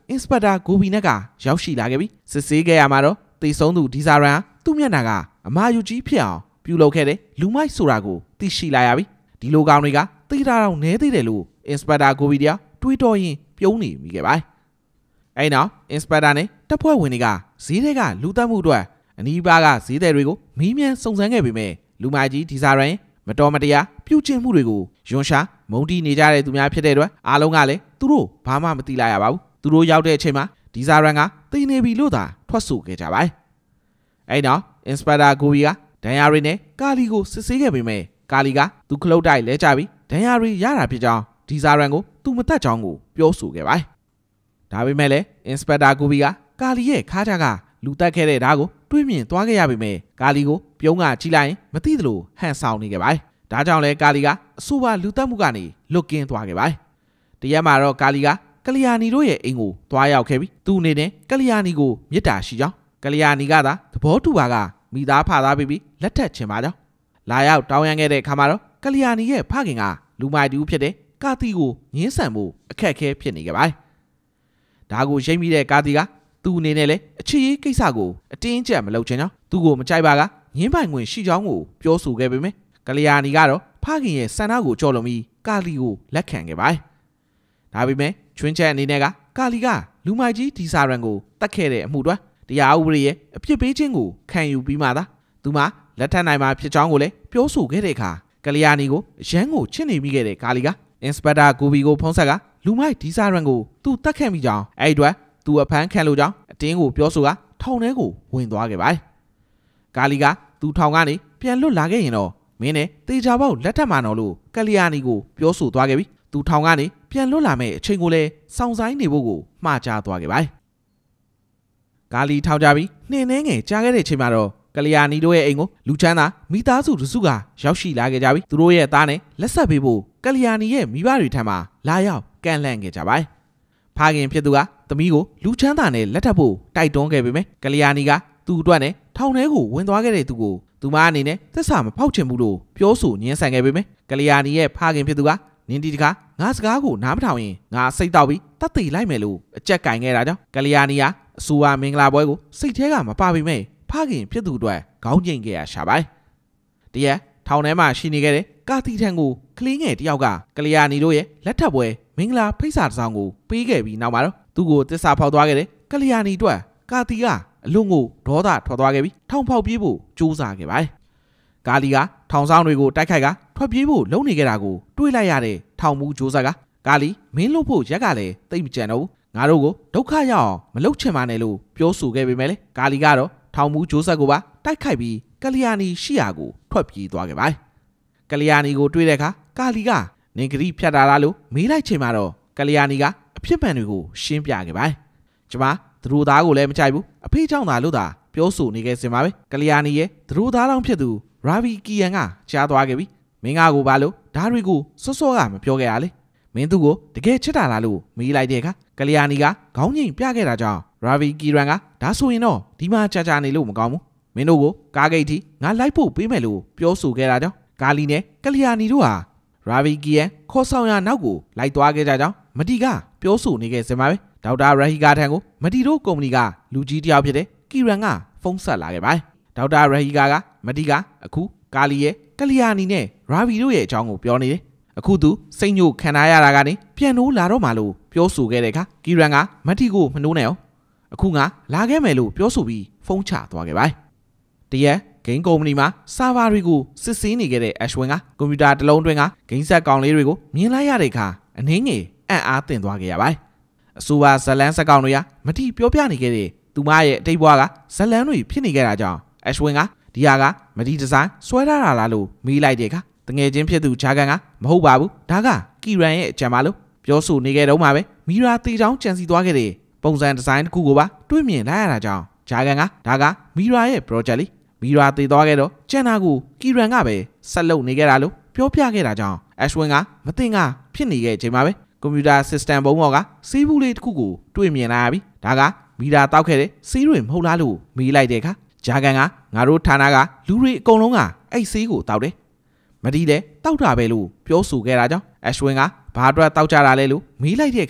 Inspector ကိုဘီနက်ကရောက်ရှိလာခဲ့ပြီးစစ်ဆေးခဲ့ရမှာတော့တေဆုံးသူဒီဇာရန်သူ့မျက်နှာကအမာယူကြီးဖြစ်အောင်ပြုလုပ်ခဲ့တဲ့လူမိုက်ဆိုတာကိုသိရှိလာရပြီဒီလိုကောင်တွေကသိတာတော့နဲသေးတယ်လို့ Inspector ကိုဘီတရားတွေးတော်ရင်ပြုံးနေမိခဲ့ပါအဲ့နောက် Inspector နဲ့တပ်ဖွဲ့ဝင်တွေကဈေးတွေကလူတက်မှုအတွက်အနီးပါးကဈေးသည်တွေကိုမီးမြန်းစုံစမ်းခဲ့ပေမဲ့လူမိုက်ကြီးဒီဇာရန်မတော်မတရားပြုကျင့်မှုတွေကိုယွန်ရှာမုံတီးနေကြတဲ့သူများဖြစ်တဲ့အတွက်အားလုံးကလည်းသူတို့ဘာမှမသိလိုက်ရပါဘူးသူတို့ရောက်တဲ့အချိန်မှာဒီဇာရန်ကသိနေပြီလို့သာထွက်ဆိုခဲ့ကြပါတယ်အဲ့နောက် Inspector ကိုဘီကဒဏ်ရာတွေနဲ့ကာလီကိုစစ်ဆေးခဲ့ပေမဲ့ကာလီကသူခလုတ်တိုက်လဲကြပြီးဒဏ်ရာတွေရတာဖြစ်ကြောင်းဒီဇာရန်ကိုသူမတတ်ကြောင်းကိုပြောဆိုခဲ့ပါတယ်ဒါပေမဲ့လည်း Inspector ကိုဘီကကာလီရဲ့ခါးချကလူတက်ခဲ့တဲ့ဓာတ်ကိုတွေးမြင်သွားခဲ့ရပေမဲ့ကာလီကိုပြုံးကကြည့်လိုက်ရင်မသိသလိုဟန်ဆောင်နေခဲ့ပါတယ်ဒါကြောင့်လဲကာလီကအဆိုပါလူတက်မှုကနေလွတ်ကင်းသွားခဲ့ပါတယ်တရက်မှာတော့ကာလီကကလျာဏီတို့ရဲ့အိမ်ကိုသွားရောက်ခဲ့ပြီးသူ့အနေနဲ့ကလျာဏီကိုမေတ္တာရှိကြောင်းကလျာဏီကသာသဘောတူပါကမိသားဖသားပြီးပြီးလက်ထက်ချင်ပါကြောင်းလာရောက်တောင်းရန်ခဲ့တဲ့အခါမှာတော့ကလျာဏီရဲ့ဖခင်ကလူမိုက်တူဖြစ်တဲ့ကာတီကိုငင်းဆန်ဖို့အခက်အခဲဖြစ်နေခဲ့ပါတယ်ဒါကိုရိပ်မိတဲ့ကာတီကသူ့အနေနဲ့လည်းအချစ်ရေးကိစ္စကိုအတင်းကျပ်မလုပ်ချင်ကြောင်းသူ့ကိုမကြိုက်ပါကငင်းပိုင်ခွင့်ရှိကြောင်းကိုပြောဆိုခဲ့ပေမဲ့ကလျာဏီကတော့ဖခင်ရဲ့ဆန္ဒကိုကြော်လွန်ပြီးကာလီကိုလက်ခံခဲ့ပါတယ်ဒါပေမဲ့ချွင်းချက်အနေနဲ့ကကာလီကလူမိုက်ကြီးဒီဇာရန်ကိုတတ်ခဲ့တဲ့အမှုတွေတရားဥပဒေရဲ့အပြစ်ပေးခြင်းကိုခံယူပြီးမှသာသူမှလက်ထပ်နိုင်မှာဖြစ်ကြောင်းကိုလည်းပြောဆိုခဲ့တဲ့အခါကလျာဏီကိုရန်ကိုချစ်နေမိခဲ့တဲ့ကာလီက Inspector ကိုဘီကိုဖုံးဆက်ကလူမိုက်ဒီဇာရန်ကိုသူတတ်ခဲ့မိကြောင်းအဲ့ဒီအတွက်သူအဖမ်းခံလို့ကြောင်းအတင်းကိုပြောဆိုကထောင်ထဲကိုဝင်သွားခဲ့ပါတယ်ကာလီကသူထောင်ကနေပြန်လွတ်လာခဲ့ရင်တော့မင်းနဲ့တေချာပေါက်လက်ထပ်မှာတော့လို့ကလျာဏီကိုပြောဆိုသွားခဲ့ပြီးသူထောင်ကနေပြန်လွတ်လာမဲ့အချိန်ကိုလည်းစောင့်ဆိုင်နေဖို့ကိုမှားကြားသွားခဲ့ပါတယ်ကာလီထောင်ကြပြီးနှင်းနှင်းငယ်ကြားခဲ့တဲ့အချိန်မှာတော့ကလျာဏီတို့ရဲ့အိမ်ကိုလူချမ်းသာမိသားစုတစုကရောက်ရှိလာခဲ့ကြပြီးသူတို့ရဲ့သားနဲ့လက်ဆက်ပေးဖို့ကလျာဏီရဲ့မိဘတွေထံမှာလာရောက်ကန့်လန့်ခဲ့ကြပါတယ်ဖခင်ဖြစ်သူကသမီးကိုလူချမ်းသာနဲ့လက်ထပ်ဖို့တိုက်တွန်းခဲ့ပေမဲ့ကလျာဏီကသူ့အတွက်နဲ့ထောင်ထဲကိုဝင်သွားခဲ့တဲ့သူကိုသူမအနေနဲ့သစ္စာမဖောက်ချင်ဘူးလို့ပြောဆိုညှင်းဆန်ခဲ့ပေမဲ့ကလျာဏီရဲ့ဖခင်ဖြစ်သူကနင်းဒီတခါငါစကားကိုနားမထောင်ရင်ငါစိတ်တောက်ပြီးတတ်သိလိုက်မယ်လို့အကြက်ကင်ခဲ့တာကြောင့်ကလျာဏီကအဆူဝါမင်္ဂလာပွဲကိုစိတ်ထဲကမပါပေမဲ့ဖခင်ဖြစ်သူအတွက်ခေါင်းကျိန်ခဲ့ရရှာပါတယ်တရက်ထောင်ထဲမှာရှိနေခဲ့တဲ့ကာတီထံကိုကလေးငယ်တယောက်ကကလျာဏီတို့ရဲ့လက်ထပ်ပွဲမင်္ဂလာဖိတ်စာတစ်စောင်ကိုပေးခဲ့ပြီးနောက်မှာတော့သူ့ကိုတစ္ဆာဖောက်သွားခဲ့တဲ့ကလျာဏီအတွက်ကာတီကအလွန်ကိုဒေါသထွက်သွားခဲ့ပြီးထောင်ဖောက်ပြေးဖို့ကြိုးစားခဲ့ပါတယ်ကာလီကထောင်ဆောင်တွေကိုတိုက်ခိုက်ကထွက်ပြေးဖို့လုံနေခဲ့တာကိုတွေးလိုက်ရတဲ့ထောင်မူဂျိုးဆက်ကကာလီမင်းလို့ဖို့ရက်ကလည်းတိတ်မကြံတော့ဘူးငါတို့ကိုဒုက္ခရောက်အောင်မလုပ်ချင်ပါနဲ့လို့ပြောဆိုခဲ့ပေမဲ့လေကာလီကတော့ထောင်မူဂျိုးဆက်ကိုပါတိုက်ခိုက်ပြီးကလျာဏီရှိရာကိုထွက်ပြေးသွားခဲ့ပါတယ်ကလျာဏီကိုတွေးတဲ့အခါကာလီကနင်ဂရီဖြတ်တာလားလို့မေးလိုက်ချိန်မှာတော့ကလျာဏီကအဖြစ်မှန်တွေကိုရှင်းပြခဲ့ပါတယ်ကျမသူတို့သားကိုလည်းမကြိုက်ဘူးအဖေကြောင့်သာလို့သာပြောဆိုနေခဲ့စင်ပါပဲကလျာဏီရဲ့သူတို့သားတော်ဖြစ်သူရာဗီကီယန်ကကြားသွားခဲ့ပြီမင်းကကိုပါလို့ဓာတ်တွေကိုစောစောကမပြောခဲ့ရလေမင်းသူ့ကိုတကယ်ချစ်တာလားလို့မေးလိုက်တဲ့အခါကလျာဏီကခေါင်းငိမ်ပြခဲ့တာကြောင့်ရာဗီကီရန်ကဒါဆိုရင်တော့ဒီမှာကြာကြာနေလို့မကောင်းဘူးမင်းတို့ကိုကားဂိတ်ထိငါလိုက်ဖို့ပေးမယ်လို့ပြောဆိုခဲ့တာကြောင့်ကာလီနဲ့ကလျာဏီတို့ဟာရာဗီကီယန်ခေါ်ဆောင်ရနောက်ကိုလိုက်သွားခဲ့ကြကြောင်းမတီကပြောဆိုနေခဲ့စင်ပါပဲဒေါက်တာရဟီကာထံကိုမတီတို့ကုမ္ပဏီကလူကြီးတယောက်ဖြစ်တဲ့ကီရန်ကဖုန်းဆက်လာခဲ့ပါတယ်ဒေါက်တာရဟီကာကမတီကအခုကာလီရဲ့ကလျာဏီနဲ့ရာဗီတို့ရဲ့အကြောင်းကိုပြောနေတယ်အခုသူစိတ်ညို့ခံထားရတာကနေပြန်လို့လာတော့မှလို့ပြောဆိုခဲ့တဲ့အခါကီရန်ကမတီကိုမနှိုးနဲ့အောင်အခုငါလာခဲ့မယ်လို့ပြောဆိုပြီးဖုန်းချသွားခဲ့ပါတယ်တရက်ဂိမ်းကုမ္ပဏီမှာဆာဗာတွေကိုစစ်ဆေးနေခဲ့တဲ့ Ashwin ကကွန်ပျူတာတစ်လုံးတွင်းကဂိမ်းဆက်ကောင်လေးတွေကိုမြင်လိုက်ရတဲ့အခါအနှင်းငယ်အံ့အားသင့်သွားခဲ့ရပါတယ်အဆိုပါဇလန်းဆက်ကောင်တွေကမတိပြောပြနေခဲ့တဲ့သူမရဲ့အတိတ်ဘဝကဇလန်းတွေဖြစ်နေခဲ့တာကြောင့် Ashwin ကဒီဟာကမတိဒီဇိုင်းဆွဲထားတာလားလို့မေးလိုက်တဲ့အခါတငယ်ချင်းဖြစ်သူဂျာကန်ကမဟုတ်ပါဘူးဒါကကီရန်ရဲ့အကြံပါလို့ပြောဆိုနေခဲ့တော့မှပဲမီရာတေချောင်းကြံစီသွားခဲ့တဲ့ပုံစံဒီဇိုင်းတစ်ခုကိုပါတွေးမြင်လိုက်ရတာကြောင့်ဂျာကန်ကဒါကမီရာရဲ့ project လေးမီရာတေသွားခဲ့တော့ကျန်တာကိုကီရန်ကပဲဆက်လုပ်နေခဲ့တာလို့ပြောပြခဲ့တာကြောင့် Ashwin ကမသိငါဖြစ်နေခဲ့ချိန်မှာပဲကွန်ပျူတာ system ဘုံပေါ်ကစီးဘူးလေးတစ်ခုကိုတွေးမြင်လာရပြီဒါကမီရာတောက်ခဲ့တဲ့စီးတွေမဟုတ်လားလို့မေးလိုက်တဲ့အခါဂျာကန်ကငါတို့ဌာနကလူတွေအကုန်လုံးကအဲ့စီးကိုတောက်တယ်မတီးလဲတောက်တာပဲလို့ပြောဆိုခဲ့တာကြောင့် Ashwin ကဘာအတွက်တောက်ကြတာလဲလို့မေးလိုက်တဲ့အခါ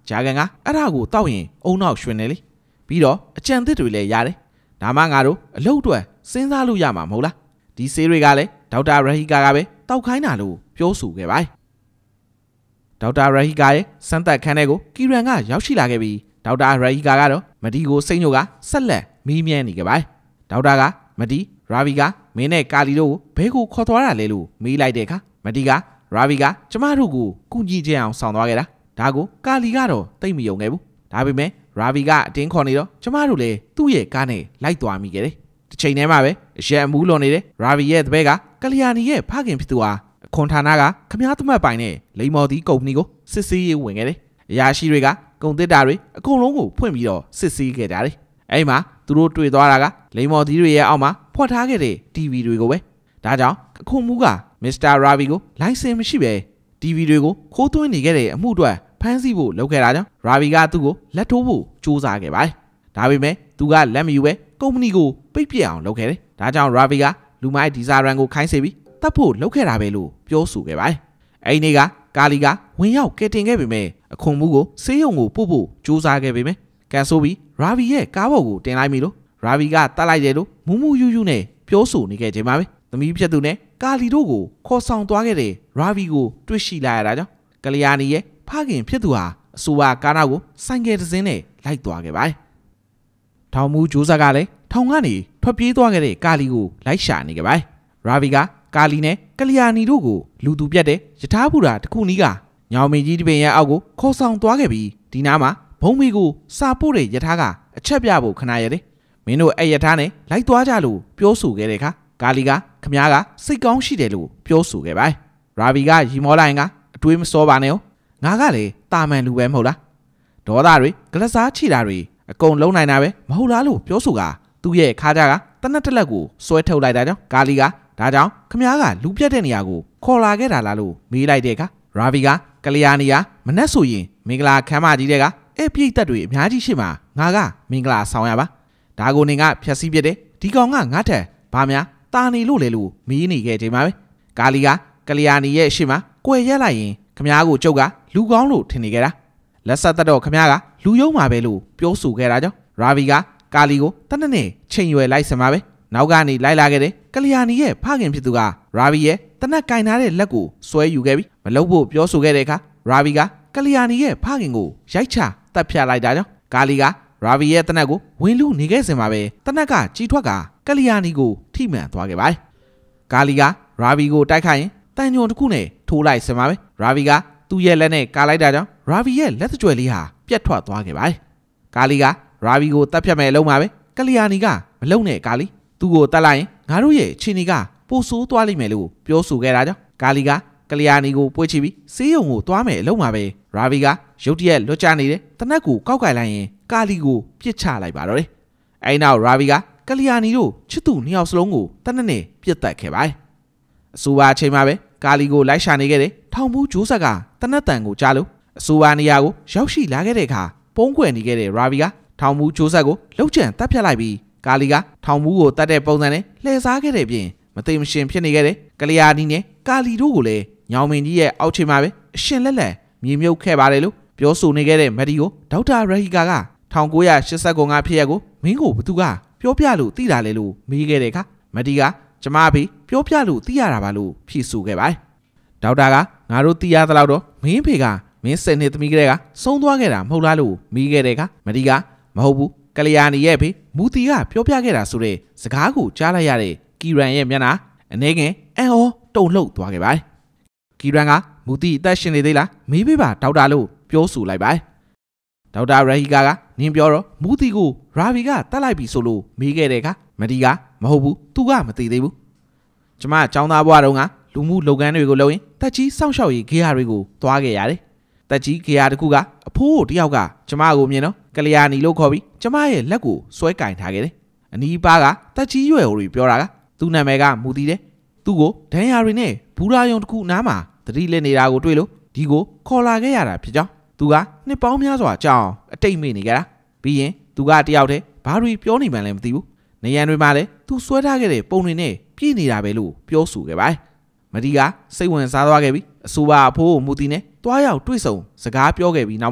ဂျာကန်ကအဲ့ဒါကိုတောက်ရင်အုံနောက်ရွှင်နေလေပြီးတော့အကြံသစ်တွေလည်းရတယ်ဒါမှငါတို့အလုပ်အတွက်စဉ်းစားလို့ရမှာမဟုတ်လားဒီဆေးတွေကလည်းဒေါက်တာရဟီကာကပဲတောက်ခိုင်းတာလို့ပြောဆိုခဲ့ပါတယ်ဒေါက်တာရဟီကာရဲ့စမ်းသပ်ခန်းထဲကိုကီရန်ကရောက်ရှိလာခဲ့ပြီးဒေါက်တာရဟီကာကတော့မဒီကိုစိတ်ညိုကဆက်လက်မီးမြန်းနေခဲ့ပါတယ်ဒေါက်တာကမဒီရာဗီကမင်းနဲ့ကာလီတို့ကိုဘဲကိုခေါ်သွားတာလဲလို့မေးလိုက်တဲ့အခါမဒီကရာဗီကကျမတို့ကိုကူညီကြအောင်ဆောင်သွားခဲ့တာဒါကိုကာလီကတော့သိမယုံခဲ့ဘူးဒါပေမဲ့ရာဗီကအတင်းခေါ်နေတော့ကျမတို့လည်းသူ့ရဲ့ကားနဲ့လိုက်သွားမိခဲ့တယ်တစ်ချိန်တည်းမှာပဲအရက်အမူးလွန်နေတဲ့ရာဗီရဲ့တပည့်ကကလျာဏီရဲ့ဖခင်ဖြစ်သူဟာအခွန်ဌာနကခမားသမတ်ပိုင်နဲ့လိမ္မော်တီကုမ္ပဏီကိုစစ်ဆေးရေးဝင်ခဲ့တယ်အရာရှိတွေကကုန်သစ်တာတွေအကုန်လုံးကိုဖွင့်ပြီးတော့စစ်ဆေးခဲ့ကြတယ်အဲ့မှာသူတို့တွေ့သွားတာကလိမ္မော်တီတွေရဲ့အောက်မှာဖွက်ထားခဲ့တဲ့ တီဗီ တွေကိုပဲဒါကြောင့်အခွန်မူးကမစ္စတာရာဗီကိုလိုင်စင်မရှိပဲ တီဗီ တွေကိုခိုးသွင်းနေခဲ့တဲ့အမှုအတွက်ဖမ်းဆီးဖို့လုပ်ခဲ့တာကြောင့်ရာဗီကသူ့ကိုလက်ထိုးဖို့စူးစမ်းခဲ့ပါတယ်ဒါပေမဲ့သူကလက်မယူပဲကုမ္ပဏီကိုပိတ်ပစ်အောင်လုပ်ခဲ့တယ်ဒါကြောင့်ရာဗီကလူမိုက်ဒီဇာရန်ကိုခိုင်းစေပြီးတတ်ဖို့လုပ်ခဲ့တာပဲလို့ပြောဆိုခဲ့ပါတယ်အဲ့ဒီနေ့ကကာလီကဝင်ရောက်ကယ်တင်ခဲ့ပေမဲ့အခွန်မူးကိုဆေးရုံကိုပို့ဖို့စူးစမ်းခဲ့ပေမဲ့ကန်ဆိုပြီးရာဗီရဲ့ကားပေါ်ကိုတင်လိုက်ပြီလို့ရာဗီကတတ်လိုက်တယ်လို့မူးမူးယူးယူးနဲ့ပြောဆိုနေခဲ့ချိန်မှာပဲသမီးဖြစ်သူနဲ့ကာလီတို့ကိုခေါ်ဆောင်သွားခဲ့တဲ့ရာဗီကိုတွေ့ရှိလာရတာကြောင့်ကလျာဏီရဲ့ဖခင်ဖြစ်သူဟာအဆိုပါကားနောက်ကိုဆိုင်ကယ်တစ်စင်းနဲ့လိုက်သွားခဲ့ပါတယ်။ထောင်မူဂျိုးဆက်ကလည်းထောင်ကနေထွက်ပြေးသွားခဲ့တဲ့ကာလီကိုလိုက်ရှာနေခဲ့ပါတယ်။ရာဗီကကာလီနဲ့ကလျာဏီတို့ကိုလူသူပြတ်တဲ့ယထာဘူရာတစ်ခုနီးကညောင်မင်းကြီးတပင်ရဲ့အောက်ကိုခေါ်ဆောင်သွားခဲ့ပြီးဒီနားမှာဘုံမေကိုစာပို့တဲ့ယထာကအချက်ပြဖို့ခဏရတယ်။မင်းတို့အဲ့ယထာနဲ့လိုက်သွားကြလို့ပြောဆိုခဲ့တဲ့အခါကာလီကခမားကစိတ်ကောင်းရှိတယ်လို့ပြောဆိုခဲ့ပါတယ်။ရာဗီကရီမောလိုက်ကအတွေးမစောပါနဲ့ငါကလည်းတာမန်လူပဲမဟုတ်လားဒေါသတွေကလစားချီတာတွေအကုန်လုံးနိုင်တာပဲမဟုတ်လားလို့ပြောဆိုကသူ့ရဲ့ခါကြကတနက်တလက်ကိုဆွဲထုတ်လိုက်တာကြောင့်ကာလီကဒါကြောင့်ခမားကလူပြတ်တဲ့နေရာကိုခေါ်လာခဲ့တာလားလို့မေးလိုက်တဲ့အခါရာဗီကကလျာဏီယာမနှက်ဆိုရင်မင်္ဂလာခမ်းမကြီးတဲ့ကအဲ့ပြိတ်သက်တွေအများကြီးရှိမှာငါကမင်္ဂလာဆောင်ရပါဒါကိုနေကဖြက်စီးပြတဲ့ဒီကောင်ကငါ့ထက်ဘာများတာနေလို့လေလို့မေးနေခဲ့ချိန်မှာပဲကာလီကကလျာဏီရဲ့ရှေ့မှာကွယ်ရက်လိုက်ရင်ခမားကိုကျုပ်ကလူကောင်းလို့ထင်နေခဲ့တာလက်ဆက်သက်တော့ခမားကလူယုံမှာပဲလို့ပြောဆိုခဲ့တာကြောင့်ရာဗီကကာလီကိုတနက်နေ့ချိန်ရွယ်လိုက်စမှာပဲနောက်ကနေလိုက်လာခဲ့တဲ့ကလျာဏီရဲ့ဖခင်ဖြစ်သူကရာဗီရဲ့တနက်ကင်ထားတဲ့လက်ကိုဆွဲယူခဲ့ပြီးမလုပ်ဖို့ပြောဆိုခဲ့တဲ့အခါရာဗီကကလျာဏီရဲ့ဖခင်ကိုရိုက်ချတပ်ဖြတ်လိုက်တာကြောင့်ကာလီကရာဗီရဲ့တနက်ကိုဝင်လူနေခဲ့စင်မှာပဲတနက်ကကြီးထွက်ကကလျာဏီကိုထိမှန်သွားခဲ့ပါတယ်ကာလီကရာဗီကိုတိုက်ခိုက်ရင်တန်ညွန်တစ်ခုနဲ့ထိုးလိုက်စင်မှာပဲရာဗီကသူ့ရဲ့လက်နဲ့ကာလိုက်တာကြောင့်ရာဗီရဲ့လက်ကြွယ်လေးဟာပြတ်ထွက်သွားခဲ့ပါတယ်ကာလီကရာဗီကိုတပ်ဖြတ်မဲ့အလုံးမှာပဲကလျာဏီကမလုံနဲ့ကာလီသူ့ကိုတတ်လိုက်ရင်ငါတို့ရဲ့ခြေနေကပိုဆိုးသွားလိမ့်မယ်လို့ပြောဆိုခဲ့တာကြောင့်ကာလီကကလျာဏီကိုပွေ့ချပြီးဆေးရုံကိုသွားမယ်အလုံးမှာပဲရာဗီကရုတ်တရက်လွတ်ကျနေတဲ့တနက်ကိုကောက်ကိုက်လိုက်ရင်ကာလီကိုပြစ်ချလိုက်ပါတော့တယ်အဲဒီနောက်ရာဗီကကလျာဏီတို့ချစ်သူနှစ်ယောက်စလုံးကိုတနက်နဲ့ပြစ်တက်ခဲ့ပါတယ်အဆိုပါအချိန်မှာပဲကာလီကိုလိုက်ရှာနေခဲ့တဲ့ထောင်ဘူးဂျိုးဆက်ကတနက်တန်ကိုကြားလို့အဆိုပါနေရာကိုရောက်ရှိလာခဲ့တဲ့အခါပုံးကွယ်နေခဲ့တဲ့ရာဗီကထောင်ဘူးဂျိုးဆက်ကိုလှုပ်ကြံတပ်ဖြတ်လိုက်ပြီးကာလီကထောင်ဘူးကိုတတ်တဲ့ပုံစံနဲ့လှည့်စားခဲ့တဲ့ပြင်မသိမရှင်ဖြစ်နေခဲ့တဲ့ကလျာဏီနဲ့ကာလီတို့ကိုလည်းညောင်မင်းကြီးရဲ့အောက်ခြေမှာပဲအရှင်လက်လက်မြေမြုပ်ခဲ့ပါတယ်လို့ပြောဆိုနေခဲ့တဲ့မက်ဒီကိုဒေါက်တာရဟီကာက၁၉၈၉ဖြစ်ရက်ကိုမင်းကိုဘသူကပြောပြလို့သိတာလေလို့မေးခဲ့တဲ့အခါမက်ဒီကကျမအဖေပြောပြလို့သိရတာပါလို့ဖြေဆိုခဲ့ပါတယ်ဒေါက်တာကငါတို့သိရသလောက်တော့မင်းဖေကမင်းစင်နှစ်သမီးကလေးကဆုံးသွားခဲ့တာမဟုတ်လားလို့မေးခဲ့တဲ့အခါမက်ဒီကမဟုတ်ဘူးကလျာဏီရဲ့ဖေမူတီကပြောပြခဲ့တာဆိုတဲ့စကားကိုကြားလိုက်ရတဲ့ကီရန်ရဲ့မျက်နှာအနေငယ်အန်အောတုံလှုပ်သွားခဲ့ပါတယ်ကီရန်ကမူတီအသက်ရှင်နေသေးလားမေးပေးပါဒေါက်တာလို့ပြောဆိုလိုက်ပါတယ်ဒေါက်တာရဟီကာကနင်းပြောတော့မူတီကိုရာဗီကတတ်လိုက်ပြီဆိုလို့မေးခဲ့တဲ့အခါမက်ဒီကမဟုတ်ဘူးသူကမသိသေးဘူးကျမចောင်းသားဘွားတုန်းကလူမှုလုပ်ငန်းတွေကိုလုပ်ရင်တက်ကြီးစောင့်ရှောက်ရေးဂေဟာတွေကိုသွားခဲ့ရတယ်တက်ကြီးဂေဟာတစ်ခုကအဖိုးတယောက်ကကျမကိုမြင်တော့ကလျာဏီလို့ခေါ်ပြီးကျမရဲ့လက်ကိုဆွဲကင်ထားခဲ့တယ်အနီးပါးကတက်ကြီးရွယ်တွေပြောတာကသူ့နာမည်ကမူတီတယ်သူ့ကိုဒန်ယာရီနဲ့ဘူရာယုံတစ်ခုနားမှာတတိလက်နေတာကိုတွေ့လို့ဒီကိုခေါ်လာခဲ့ရတာဖြစ်ကြောင်းသူကနှစ်ပေါင်းများစွာကြာအောင်အတိတ်မေ့နေကြတာပြီးရင်သူကတယောက်တည်းဘာတွေပြောနေမှန်းလည်းမသိဘူးနေရန်တွေမှာလည်းသူဆွဲထားခဲ့တဲ့ပုံတွေနဲ့ပြည့်နေတာပဲလို့ပြောဆိုခဲ့ပါတယ်မဒီကစိတ်ဝင်စားသွားခဲ့ပြီးအဆိုပါအဖိုးကိုမူတီနဲ့တွားရောက်တွေ့ဆုံစကားပြောခဲ့ပြီးနောက်မှာတော့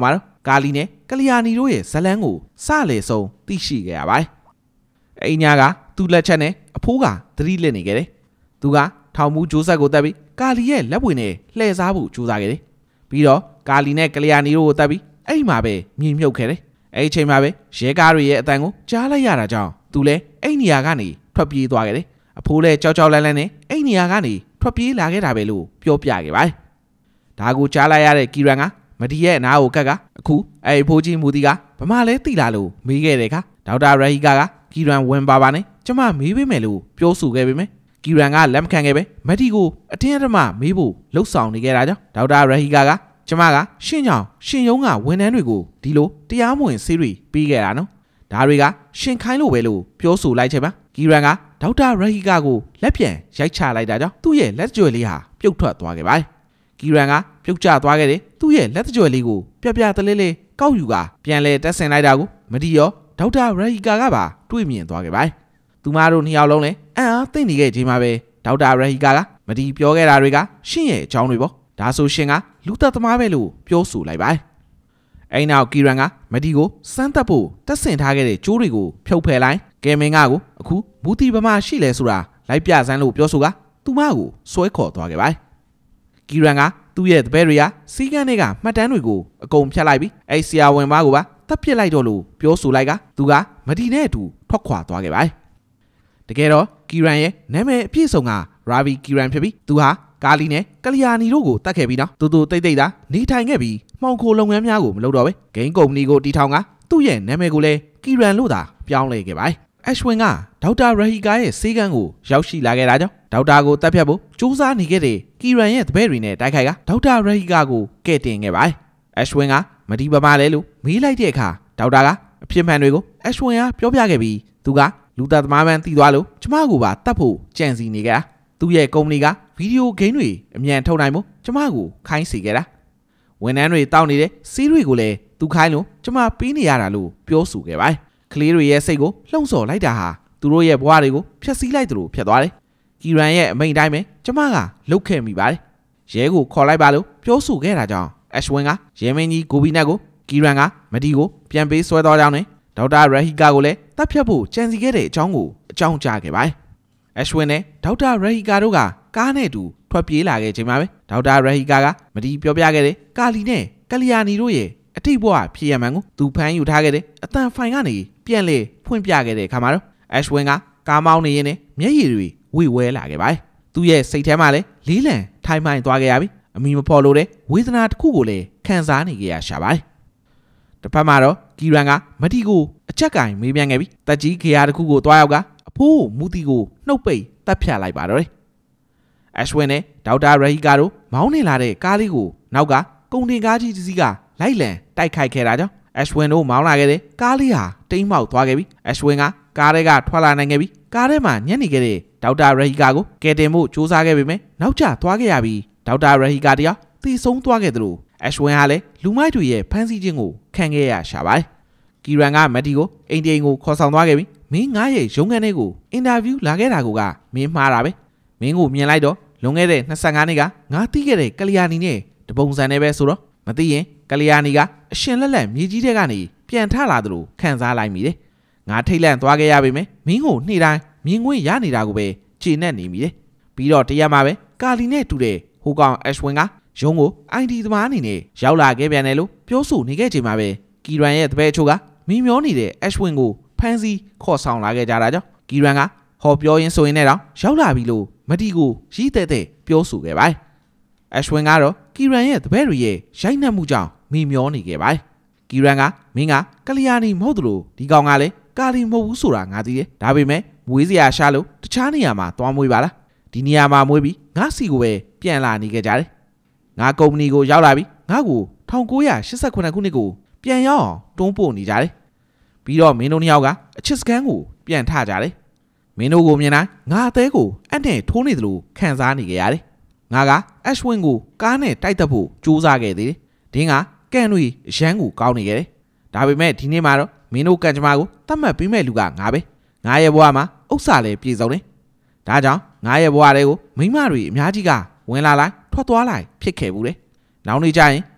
ကာလီနဲ့ကလျာဏီတို့ရဲ့ဇလန်းကိုစလေဆုံးသိရှိခဲ့ရပါတယ်။အိညာကသူ့လက်ချက်နဲ့အဖိုးကသတိလစ်နေခဲ့တယ်။သူကထောင်မူဂျိုးဆက်ကိုတက်ပြီးကာလီရဲ့လက်ပွေနဲ့လှည့်စားဖို့ကြိုးစားခဲ့တယ်။ပြီးတော့ကာလီနဲ့ကလျာဏီတို့ကိုတက်ပြီးအဲ့မှာပဲမြင်မြုပ်ခဲ့တယ်။အဲ့ဒီချိန်မှာပဲရဲကားတွေရဲ့အတန်ကိုကြားလိုက်ရတာကြောင့်သူလည်းအဲ့နေရာကနေထွက်ပြေးသွားခဲ့တယ်။အဖိုးလည်းကြောက်ကြောက်လန့်လန့်နဲ့အဲ့နေရာကနေထွက်ပြေးလာခဲ့တာပဲလို့ပြောပြခဲ့ပါတယ်။ဒါကိုကြားလိုက်ရတဲ့ကီရန်ကမဒီရဲ့နားကိုကက်ကအခုအဲ့အဖိုးကြီးမူတီကဗမာလဲတိလာလို့မေးခဲ့တယ်ခါဒေါက်တာရဟီကာကကီရန်ဝင်ပါပါနဲ့ကျမမေးပေးမယ်လို့ပြောဆိုခဲ့ပေမဲ့ကီရန်ကလက်မခံခဲ့ပဲမဒီကိုအတင်းအဓမ္မမေးဖို့လှုပ်ဆောင်နေခဲ့တာကြောင့်ဒေါက်တာရဟီကာကကျမကရှင်းကြောင်ရှင်ယုံကဝန်ထမ်းတွေကိုဒီလိုတရားမဝင်ဆေးတွေပေးခဲ့တာနော်ဒါတွေကရှင်ခိုင်းလို့ပဲလို့ပြောဆိုလိုက်ချက်ပါကီရန်ကဒေါက်တာရဟီကာကိုလက်ပြန်ရိုက်ချလိုက်တာကြောင့်သူ့ရဲ့လက်ကြွယ်လေးဟာပြုတ်ထွက်သွားခဲ့ပါတယ်ကီရန်ကပြုတ်ကျသွားခဲ့တယ်သူ့ရဲ့လက်ကြွယ်လေးကိုပြပြတလေးလေးကောက်ယူကပြန်လဲတက်ဆင်လိုက်တာကိုမဒီရောဒေါက်တာရဟီကာကပါတွေ့မြင်သွားခဲ့ပါတယ်သူမတို့နှစ်ယောက်လုံးလည်းအံ့အားသင့်နေခဲ့ချိန်မှာပဲဒေါက်တာရဟီကာကမဒီပြောခဲ့တာတွေကရှင့်ရဲ့အကြောင်းတွေပေါ့ဒါဆိုရှင်ကလူသက်သမားပဲလို့ပြောဆိုလိုက်ပါတယ်အဲ့နောက်ကီရန်ကမဒီကိုစမ်းသက်ဖို့တက်ဆင်ထားခဲ့တဲ့ကျိုးတွေကိုဖြုတ်ဖယ်လိုက်ကဲမင်းကကိုအခုမူတီဗမာရှိလဲဆိုတာလိုက်ပြစမ်းလို့ပြောဆိုကသူမကိုဆွဲခေါ်သွားခဲ့ပါတယ်ကီရန်ကသူ့ရဲ့တပည့်တွေကစီကန်းတွေကမှတ်တမ်းတွေကိုအကုန်ဖြတ်လိုက်ပြီးအဲ့ဆရာဝန်မကိုပါတပ်ပစ်လိုက်တော့လို့ပြောဆိုလိုက်ကသူကမဒီနဲ့အတူထွက်ခွာသွားခဲ့ပါတယ်တကယ်တော့ကီရန်ရဲ့နာမည်အပြည့်စုံကရာဗီကီရန်ဖြစ်ပြီးသူဟာကာလီနဲ့ကလျာဏီတို့ကိုတတ်ခဲ့ပြီးတော့တူတူတိတ်တိတ်သာနေထိုင်ခဲ့ပြီးမှောင်ခိုလုပ်ငန်းများကိုမလုပ်တော့ပဲဂိမ်းကုမ္ပဏီကိုတီထောင်ကသူ့ရဲ့နာမည်ကိုလည်းကီရန်လို့သာပြောင်းလဲခဲ့ပါတယ်အက်ရှ်ဝင်းကဒေါက်တာရဟီကာရဲ့ဆေးကန်းကိုရောက်ရှိလာခဲ့တာကြောင့်ဒေါက်တာကိုတပ်ဖြတ်ဖို့စူးစမ်းနေခဲ့တဲ့ကီရန်ရဲ့တပည့်တွေနဲ့တိုက်ခိုက်ကဒေါက်တာရဟီကာကိုကဲ့တင်ခဲ့ပါတယ်အက်ရှ်ဝင်းကမဒီပမာလဲလို့မေးလိုက်တဲ့အခါဒေါက်တာကအဖြစ်မှန်တွေကိုအက်ရှ်ဝင်းကပြောပြခဲ့ပြီးသူကလူသားသမားမှန်တည်သွားလို့ကျမကိုပါတတ်ဖို့ကြံစီနေခဲ့တာသူ့ရဲ့ကုမ္ပဏီကဗီဒီယိုဂိမ်းတွေအမြန်ထုတ်နိုင်ဖို့ကျမကိုခိုင်းစီခဲ့တာဝန်ထမ်းတွေတောင်းနေတဲ့စီးတွေကိုလည်းသူခိုင်းလို့ကျမပေးနေရတာလို့ပြောဆိုခဲ့ပါတယ်ကလေးတွေရဲ့စိတ်ကိုလှုံ့ဆော်လိုက်တာဟာသူတို့ရဲ့ဘဝတွေကိုဖျက်ဆီးလိုက်သလိုဖြစ်သွားတယ်ကီရန်ရဲ့အမိန့်တိုင်းပဲကျမကလုတ်ခဲ့မိပါတယ်ရဲကိုခေါ်လိုက်ပါလို့ပြောဆိုခဲ့တာကြောင့်အက်ရှ်ဝင်းကရဲမင်းကြီးကိုဘီနက်ကိုကီရန်ကမဒီကိုပြန်ပေးဆွဲသွားကြောင်းနဲ့ဒေါက်တာရဟီကာကိုလည်းတပ်ဖြတ်ဖို့ကြံစီခဲ့တဲ့အကြောင်းကိုအကြောင်းကြားခဲ့ပါတယ်အက်ရှ်ဝင်းနဲ့ဒေါက်တာရဟီကာတို့ကကားနဲ့တူထွက်ပြေးလာခဲ့ချိန်မှာပဲဒေါက်တာရဟီကာကမဒီပြောပြခဲ့တဲ့ကာလီနဲ့ကလျာဏီတို့ရဲ့အထိတ်ဘဝဖြစ်ရမှန်ကိုသူဖမ်းယူထားခဲ့တဲ့အတန်ဖိုင်ကနေပြန်လေဖွင့်ပြခဲ့တဲ့အခါမှာတော့အက်ရှ်ဝင်းကကားမောင်းနေရင်နဲ့မျက်ရည်တွေဝိဝဲလာခဲ့ပါတယ်သူ့ရဲ့စိတ်ထဲမှာလည်းလေးလံထိုင်မှန်သွားခဲ့ရပြီအမီမဖော်လို့တဲ့ဝေဒနာတစ်ခုကိုလည်းခံစားနေကြရရှာပါတယ်တစ်ဖက်မှာတော့ကီရန်ကမဒီကိုအချက်ကင်မေးပြန်ခဲ့ပြီးတက်ကြီးခေယာတစ်ခုကိုတွားရောက်ကအဖိုးမူတီကိုနှုတ်ပိတ်တပ်ဖြတ်လိုက်ပါတော့တယ်အက်ရှ်ဝင်းနဲ့ဒေါက်တာရဟီကာတို့မောင်းနေလာတဲ့ကားလေးကိုနောက်ကကုန်တင်ကားကြီးတစ်စီးကလိုက်လံတိုက်ခိုက်ခဲ့တာကြောင့်အက်ရှ်ဝင်းတို့မောင်းလာခဲ့တဲ့ကားလေးဟာတိမ်းမောက်သွားခဲ့ပြီးအက်ရှ်ဝင်းကကားထဲကထွက်လာနိုင်ခဲ့ပြီးကားထဲမှာညှက်နေခဲ့တဲ့ဒေါက်တာရဟီကာကိုကယ်တင်ဖို့စူးစမ်းခဲ့ပေမဲ့နောက်ကျသွားခဲ့ရပြီးဒေါက်တာရဟီကာတယောက်သေဆုံးသွားခဲ့သလိုအက်ရှ်ဝင်းဟာလည်းလူမိုက်တွေရဲ့ဖမ်းဆီးခြင်းကိုခံခဲ့ရရှာပါတယ်ကီရန်ကမက်ဒီကိုအိမ်တိန်ကိုခေါ်ဆောင်သွားခဲ့ပြီးမင်းငါရဲ့ရုံးခန်းထဲကိုအင်တာဗျူးလာခဲ့တာကမင်းမှားတာပဲမင်းကိုမြင်လိုက်တော့လွန်ခဲ့တဲ့နှစ်ဆယ့်ငါးနှစ်ကငါသိခဲ့တဲ့ကလျာဏီနဲ့တပုံစံနဲ့ပဲဆိုတော့မသိရင်ကလျာဏီကအရှင်လက်လက်မြေကြီးထဲကနေပြန်ထလာသလိုခံစားလိုက်မိတယ်ငါထိတ်လန့်သွားခဲ့ရပေမဲ့မင်းကိုနေ့တိုင်းမြင်ခွင့်ရနေတာကိုပဲခြေနဲ့နေမိတယ်ပြီးတော့တရက်မှပဲကာလီနဲ့တူတဲ့ဟိုကောင်အက်ရှ်ဝင်းကရုံးကို အိုင် ဒီ သမားအနေနဲ့ရောက်လာခဲ့ပြန်တယ်လို့ပြောဆိုနေခဲ့ချိန်မှာပဲကီရန်ရဲ့တပည့်အချို့ကမင်းမျောနေတဲ့အက်ရှ်ဝင်းကိုဖမ်းဆီးခေါ်ဆောင်လာခဲ့ကြတာကြောင့်ကီရန်ကဟောပြောရင်းဆိုရင်လည်းတော့ရောက်လာပြီလို့မတီကိုရီးတဲ့တဲ့ပြောဆိုခဲ့ပါတယ်အက်ရှ်ဝင်းကတော့ကီရန်ရဲ့တပည့်တွေရဲ့ရိုက်နှက်မှုကြောင့်မိမျောနေခဲ့ပါတယ်ကီရန်ကမင်းကကလျာဏီမဟုတ်သလိုဒီကောင်ကလည်းကာလီမဟုတ်ဘူးဆိုတာငါသိတယ်ဒါပေမဲ့မွေးစရာရှာလို့တခြားနေရာမှာသွားမွေးပါလားဒီနေရာမှာမွေးပြီးငါစီကိုပဲပြန်လာနေခဲ့ကြတယ်ငါကုမ္ပဏီကိုရောက်လာပြီးငါ့ကို၁၉၈၈ခုနှစ်ကိုပြန်ရောက်အောင်တွန်းပို့နေကြတယ်ပြီးတော့မင်းတို့နှစ်ယောက်ကအချစ်စကန်ကိုပြန်ထကြတယ်မင်းတို့ကိုမြင်တိုင်းငါအသေးကိုအနဲ့ထိုးနေသလိုခံစားနေကြရတယ်ငါကအက်ရှ်ဝင်းကိုကားနဲ့တိုက်တက်ဖို့ကြိုးစားခဲ့သေးတယ်ဒင်းကကန်တွေရမ်းကိုကောင်းနေခဲ့တယ်ဒါပေမဲ့ဒီနေ့မှာတော့မင်းတို့ကန်ကြမကိုတတ်မှတ်ပေးမဲ့လူကငါပဲငါရဲ့ဘဝမှာဥစ္စာလည်းပြည့်စုံတယ်ဒါကြောင့်ငါရဲ့ဘဝတွေကိုမိမတွေအများကြီးကဝင်လာလိုက်ထွက်သွားလိုက်ဖြစ်ခဲ့ဘူးလေနောက်နေ့ကျရင်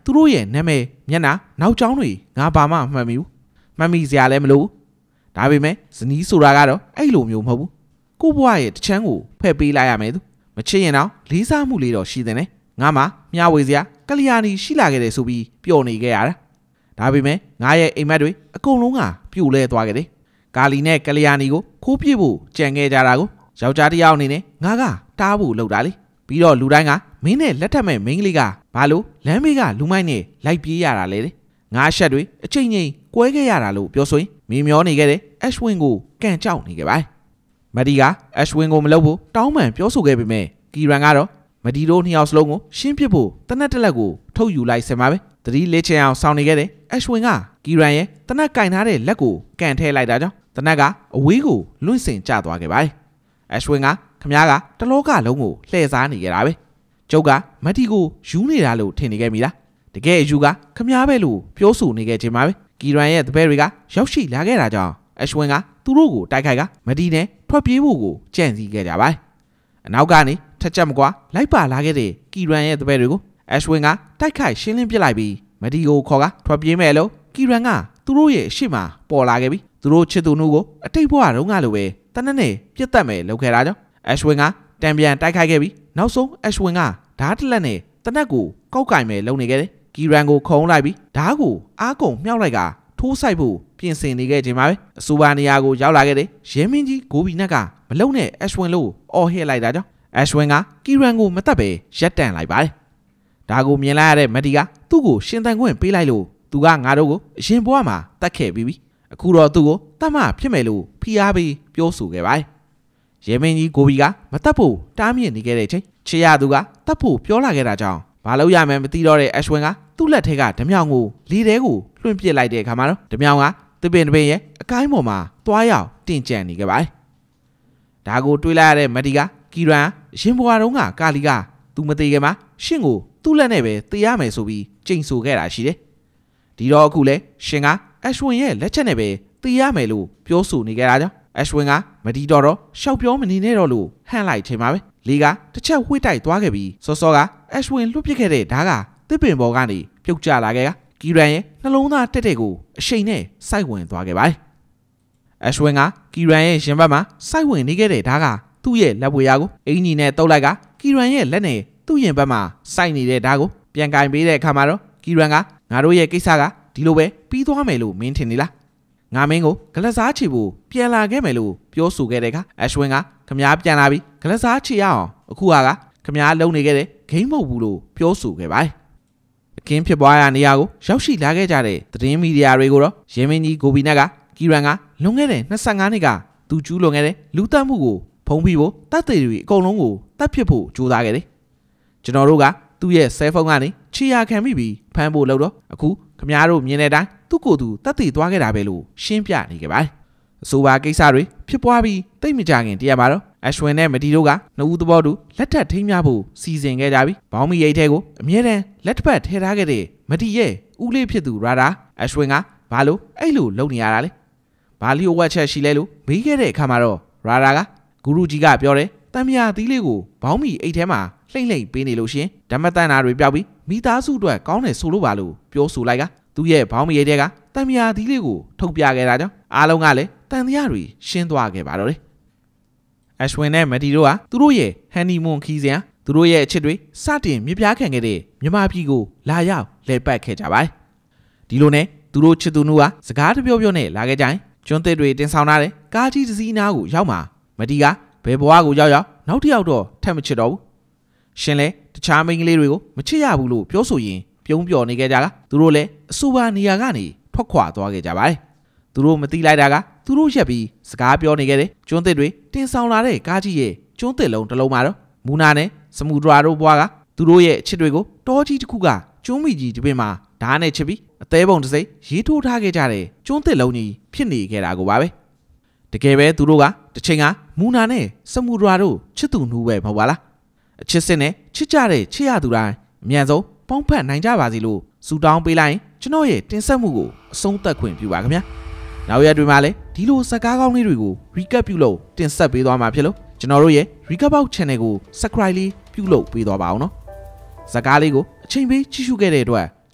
သူတို့ရဲ့နာမည်မျက်နှာနောက်ကျောင်းတွေငါဘာမှမှတ်မိဘူးမှတ်မိစရာလည်းမလိုဘူးဒါပေမဲ့ဇနီးဆိုတာကတော့အဲ့လိုမျိုးမဟုတ်ဘူးကိုဘွားရဲ့တချမ်းကိုဖဲ့ပေးလိုက်ရမယ်သူမချစ်ရင်တော့လေးစားမှုလေးတော့ရှိတယ်နဲ့ငါမှမျှဝေစရာကလျာဏီရှိလာခဲ့တယ်ဆိုပြီးပျော်နေခဲ့ရတာဒါပေမဲ့ငါရဲ့အိမ်မက်တွေအကုန်လုံးကပြိုလဲသွားခဲ့တယ်ကာလီနဲ့ကလျာဏီကိုခိုးပြစ်ဖို့ကြံခဲ့ကြတာကိုယောက်ျားတစ်ယောက်အနေနဲ့ငါကတားဖို့လုပ်တာလေပြီးတော့လူတိုင်းကမင်းနဲ့လက်ထပ်မဲ့မိန်းကလေးကဘာလို့လမ်းမေးကလူမိုက်နဲ့လိုက်ပြေးရတာလဲလေငါရှက်တွေအချိန်ချင်းကွဲခဲ့ရတာလို့ပြောဆိုရင်မင်းမျောနေခဲ့တဲ့အက်ရှ်ဝင်းကိုကန်ကြောက်နေခဲ့ပါမဒီကအက်ရှ်ဝင်းကိုမလုပ်ဖို့တောင်းပန်ပြောဆိုခဲ့ပေမဲ့ကီရန်ကတော့မဒီတို့နှစ်ယောက်စလုံးကိုရှင်းပစ်ဖို့တနက်တစ်လက်ကိုထုတ်ယူလိုက်စင်ပါပဲသတိလေးချင်အောင်စောင့်နေခဲ့တဲ့အက်ရှ်ဝင်းကကီရန်ရဲ့တနက်ကင်ထားတဲ့လက်ကိုကန်ထဲလိုက်တာကြောင့်တနက်ကအဝေးကိုလွင့်စင်ကျသွားခဲ့ပါတယ်အက်ရှ်ဝင်းကခမားကတလောကလုံးကိုလှည့်စားနေကြတာပဲကျုပ်ကမဒီကိုယူနေတာလို့ထင်နေခဲ့မိလားတကယ်အယူကခမားပဲလို့ပြောဆိုနေခဲ့ခြင်းပါပဲကီရန်ရဲ့တပည့်တွေကရောက်ရှိလာခဲ့တာကြောင့်အက်ရှ်ဝင်းကသူတို့ကိုတိုက်ခိုက်ကမဒီနဲ့ထွက်ပြေးဖို့ကိုကြံစည်ခဲ့ကြပါတယ်အနောက်ကနေထက်ချက်မကွာလိုက်ပါလာခဲ့တဲ့ကီရန်ရဲ့တပည့်တွေကိုအက်ရှ်ဝင်းကတိုက်ခိုက်ရှင်းလင်းပစ်လိုက်ပြီးမဒီကိုခေါ်ကထွက်ပြေးမယ်လို့ကီရန်ကသူတို့ရဲ့အရှိမပေါ်လာခဲ့ပြီးသူတို့ချစ်သူနှုတ်ကိုအတိတ်ဘဝတုန်းကလိုပဲတနက်နဲ့ပြတ်တက်မယ်လုပ်ခဲ့တာကြောင့်အက်ရှ်ဝင်းကတံပြန်တိုက်ခိုက်ခဲ့ပြီးနောက်ဆုံးအက်ရှ်ဝင်းကဓာတ်တစ်လက်နဲ့တနက်ကိုကောက်ကင်မယ်လုပ်နေခဲ့တယ်ကီရန်ကိုခုံလိုက်ပြီးဓာတ်ကိုအားကုန်မြှောက်လိုက်ကထိုးဆိုင်ဖို့ပြင်ဆင်နေခဲ့ခြင်းပါပဲအဆိုပါနေရာကိုရောက်လာခဲ့တဲ့ရဲမင်းကြီးဂိုဘီနက်ကမလုံနဲ့အက်ရှ်ဝင်းလို့အော်ဟစ်လိုက်တာကြောင့်အက်ရှ်ဝင်းကကီရန်ကိုမတတ်ပဲရက်တန့်လိုက်ပါတယ်ဒါကိုမြင်လိုက်ရတဲ့မဒီကသူ့ကိုရှင်တန်ခွင့်ပေးလိုက်လို့သူကငါတို့ကိုအရင်ဘဝမှာတတ်ခဲ့ပြီးပြီအခုတော့သူ့ကိုတတ်မှဖြစ်မယ်လို့ဖိအားပေးပြောဆိုခဲ့ပါတယ်ရဲမင်းကြီးဂိုဘီကမတတ်ဖို့တားမြစ်နေခဲ့တဲ့အချိန်ချေရသူကတတ်ဖို့ပြောလာခဲ့တာကြောင့်ဘာလို့ရမယ်မသိတော့တဲ့အက်ရှ်ဝင်းကသူ့လက်ထဲကဓမြောင်ကိုလေထဲကိုလွှင့်ပစ်လိုက်တဲ့အခါမှာတော့ဓမြောင်ကတပင်တပင်ရဲ့အကိုင်းပေါ်မှာသွားရောက်တင်ကြံနေခဲ့ပါတယ်ဒါကိုတွေးလိုက်ရတဲ့မဒီကကီရန်ရင်ဘွားတုံးကကာလီကသူမသေးခင်မှာရှင့်ကိုသူ့လက်နဲ့ပဲတေးရမယ်ဆိုပြီးကြိမ်ဆိုခဲ့တာရှိတယ်ဒီတော့အခုလဲရှင်ကအက်ရှ်ဝင်းရဲ့လက်ချက်နဲ့ပဲတေးရမယ်လို့ပြောဆိုနေခဲ့တာကြောင့်အက်ရှ်ဝင်းကမဒီတော့တော့ရှောက်ပြောမနေနဲ့တော့လို့ဟန့်လိုက်ချိန်ပါပဲလေကတစ်ချက်ဝှေ့တိုက်သွားခဲ့ပြီးစောစောကအက်ရှ်ဝင်းလွတ်ပစ်ခဲ့တဲ့ဓာတ်ကတစ်ပင်ပေါ်ကနေပြုတ်ကျလာခဲ့ကကီရန်ရဲ့နှလုံးသားတက်တဲ့ကိုအရှိန်နဲ့စိုက်ဝင်သွားခဲ့ပါတယ်အက်ရှ်ဝင်းကကီရန်ရဲ့ရင်ဘတ်မှာစိုက်ဝင်နေခဲ့တဲ့ဓာတ်ကသူ့ရဲ့လက်ပွေရာကိုအင်ကြီးနဲ့တုပ်လိုက်ကကီရန်ရဲ့လက်နဲ့သူ့ရင်ဘတ်မှာစိုက်နေတဲ့ဓာတ်ကိုပြန်ကင်ပေးတဲ့အခါမှာတော့ကီရန်ကငါတို့ရဲ့ကိစ္စကဒီလိုပဲပြီးသွားမယ်လို့မင်းထင်နေလားငါမင်းကိုဂလက်စားချီဖို့ပြန်လာခဲ့မယ်လို့ပြောဆိုခဲ့တဲ့အခါအက်ရှ်ဝင်းကခမားပြန်လာပြီးဂလက်စားချီရအောင်အခုကခမားလုံနေခဲ့တဲ့ဂိမ်းမဟုတ်ဘူးလို့ပြောဆိုခဲ့ပါတယ်အခင်းဖြစ်ပွားရာနေရာကိုရောက်ရှိလာခဲ့ကြတဲ့သတင်းမီဒီယာတွေကိုတော့ရဲမင်းကြီးဂိုဘီနက်ကကီရန်ကလွန်ခဲ့တဲ့နှစ်ဆယ့်ငါးနှစ်ကသူကျူးလွန်ခဲ့တဲ့လူသတ်မှုကိုဖုံးပြီးဖို့တပ်သေးတွေအကုန်လုံးကိုတတ်ဖြစ်ဖို့ကြိုးစားခဲ့တယ်ကျွန်တော်တို့ကသူ့ရဲ့ဆဲဖုန်းကနေချီရခံမိပြီးဖမ်းဖို့လုပ်တော့အခုခမားတို့မြင်တဲ့အတိုင်းသူ့ကိုယ်သူတတ်သေးသွားခဲ့တာပဲလို့ရှင်းပြနေကြပါတယ်အဆိုပါကိစ္စတွေဖြစ်ပွားပြီးတိတ်မကြခင်တရက်မှာတော့အက်ရှ်ဝင်းနဲ့မဒီတို့ကနှစ်ဦးသဘောတူလက်ထပ်ထိမ်းမြဖို့စီစဉ်ခဲ့ကြပြီးဘောင်းမီရိတ်ထဲကိုအမြဲတမ်းလက်တစ်ဖက်ထည့်ထားခဲ့တဲ့မဒီရဲ့ဦးလေးဖြစ်သူရာဒါအက်ရှ်ဝင်းကဘာလို့အဲ့လိုလုပ်နေရတာလဲဘာလီယိုဝက်ချက်ရှိလဲလို့မေးခဲ့တဲ့အခါမှာတော့ရာဒါကဂူရူကြီးကပြောတယ်တမ်းမြာသီးလေးကိုဘောင်းမီအိတ်ထဲမှာလှိမ့်လှိမ့်ပေးနေလို့ရှင်ဓမ္မတန်နာတွေပြောက်ပြီးမိသားစုအတွက်ကောင်းတယ်ဆိုလို့ပါလို့ပြောဆိုလိုက်ကသူ့ရဲ့ဘောင်းမီရိတ်ထဲကတမ်းမြာသီးလေးကိုထုတ်ပြခဲ့တာကြောင့်အားလုံးကလည်းတန်တရားတွေရှင်းသွားခဲ့ပါတော့တယ်အက်ရှ်ဝင်းနဲ့မဒီတို့ကသူတို့ရဲ့ဟန်နီမွန်ခီးစဉ်သူတို့ရဲ့အချစ်တွေစတင်မြပြားခံခဲ့တဲ့မြမပြည်ကိုလာရောက်လဲပတ်ခဲ့ကြပါတယ်ဒီလိုနဲ့သူတို့ချစ်သူနှုတ်ကစကားတပြောပြောနဲ့လာခဲ့ကြရင်ကျွန်းသစ်တွေတင်ဆောင်လာတဲ့ကားကြီးတစ်စီးနားကိုရောက်မှာမဒီကဘယ်ဘဝကိုရောက်ရောက်နောက်တစ်ယောက်တော့ထပ်မချစ်တော့ဘူးရှင်လဲတခြားမိန်းကလေးတွေကိုမချစ်ရဘူးလို့ပြောဆိုရင်ပြုံးပျော်နေခဲ့ကြကသူတို့လည်းအဆိုပါနေရာကနေထွက်ခွာသွားခဲ့ကြပါတယ်သူတို့မသိလိုက်တာကသူတို့ရက်ပြီးစကားပြောနေခဲ့တဲ့ကျွန်းသစ်တွေတင်ဆောင်လာတဲ့ကားကြီးရဲ့ကျွန်းသစ်လုံးတစ်လုံးမှာတော့မူနာနဲ့စမူဒရာတို့ဘွားကသူတို့ရဲ့အချစ်တွေကိုတောကြီးတစ်ခုကကျွန်းမီကြီးတစ်ပင်မှာဓာတ်နဲ့ချစ်ပြီးအသေးပုံတစ်စိမ့်ရေးထိုးထားခဲ့ကြတဲ့ကျွန်းသစ်လုံးကြီးဖြစ်နေခဲ့တာကိုပါပဲတကယ်ပဲသူတို့ကတစ်ချိန်ကမူနာနဲ့စမူဒရာတို့ချစ်သူနှူးပဲမဟုတ်ပါလားအချစ်စစ်နဲ့ချစ်ကြတဲ့ချစ်ရသူတိုင်းအမြန်ဆုံးပေါင်းဖက်နိုင်ကြပါစီလို့စူတောင်းပေးလိုက်ရင်ကျွန်တော်ရဲ့တင်ဆက်မှုကိုအဆုံးသတ်ခွင့်ပြုပါခင်ဗျာနောက်ရက်တွေမှာလည်းဒီလိုစကားကောင်းလေးတွေကို recap ပြုလုပ်တင်ဆက်ပေးသွားမှာဖြစ်လို့ကျွန်တော်တို့ရဲ့ recap box channel ကို subscribe လေးပြုလုပ်ပေးသွားပါအောင်နော်စကားလေးကိုအချိန်ပေးကြည့်ရှုခဲ့တဲ့အတွက်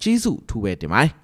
ကျေးဇူးထူးပဲတင်ပါတယ်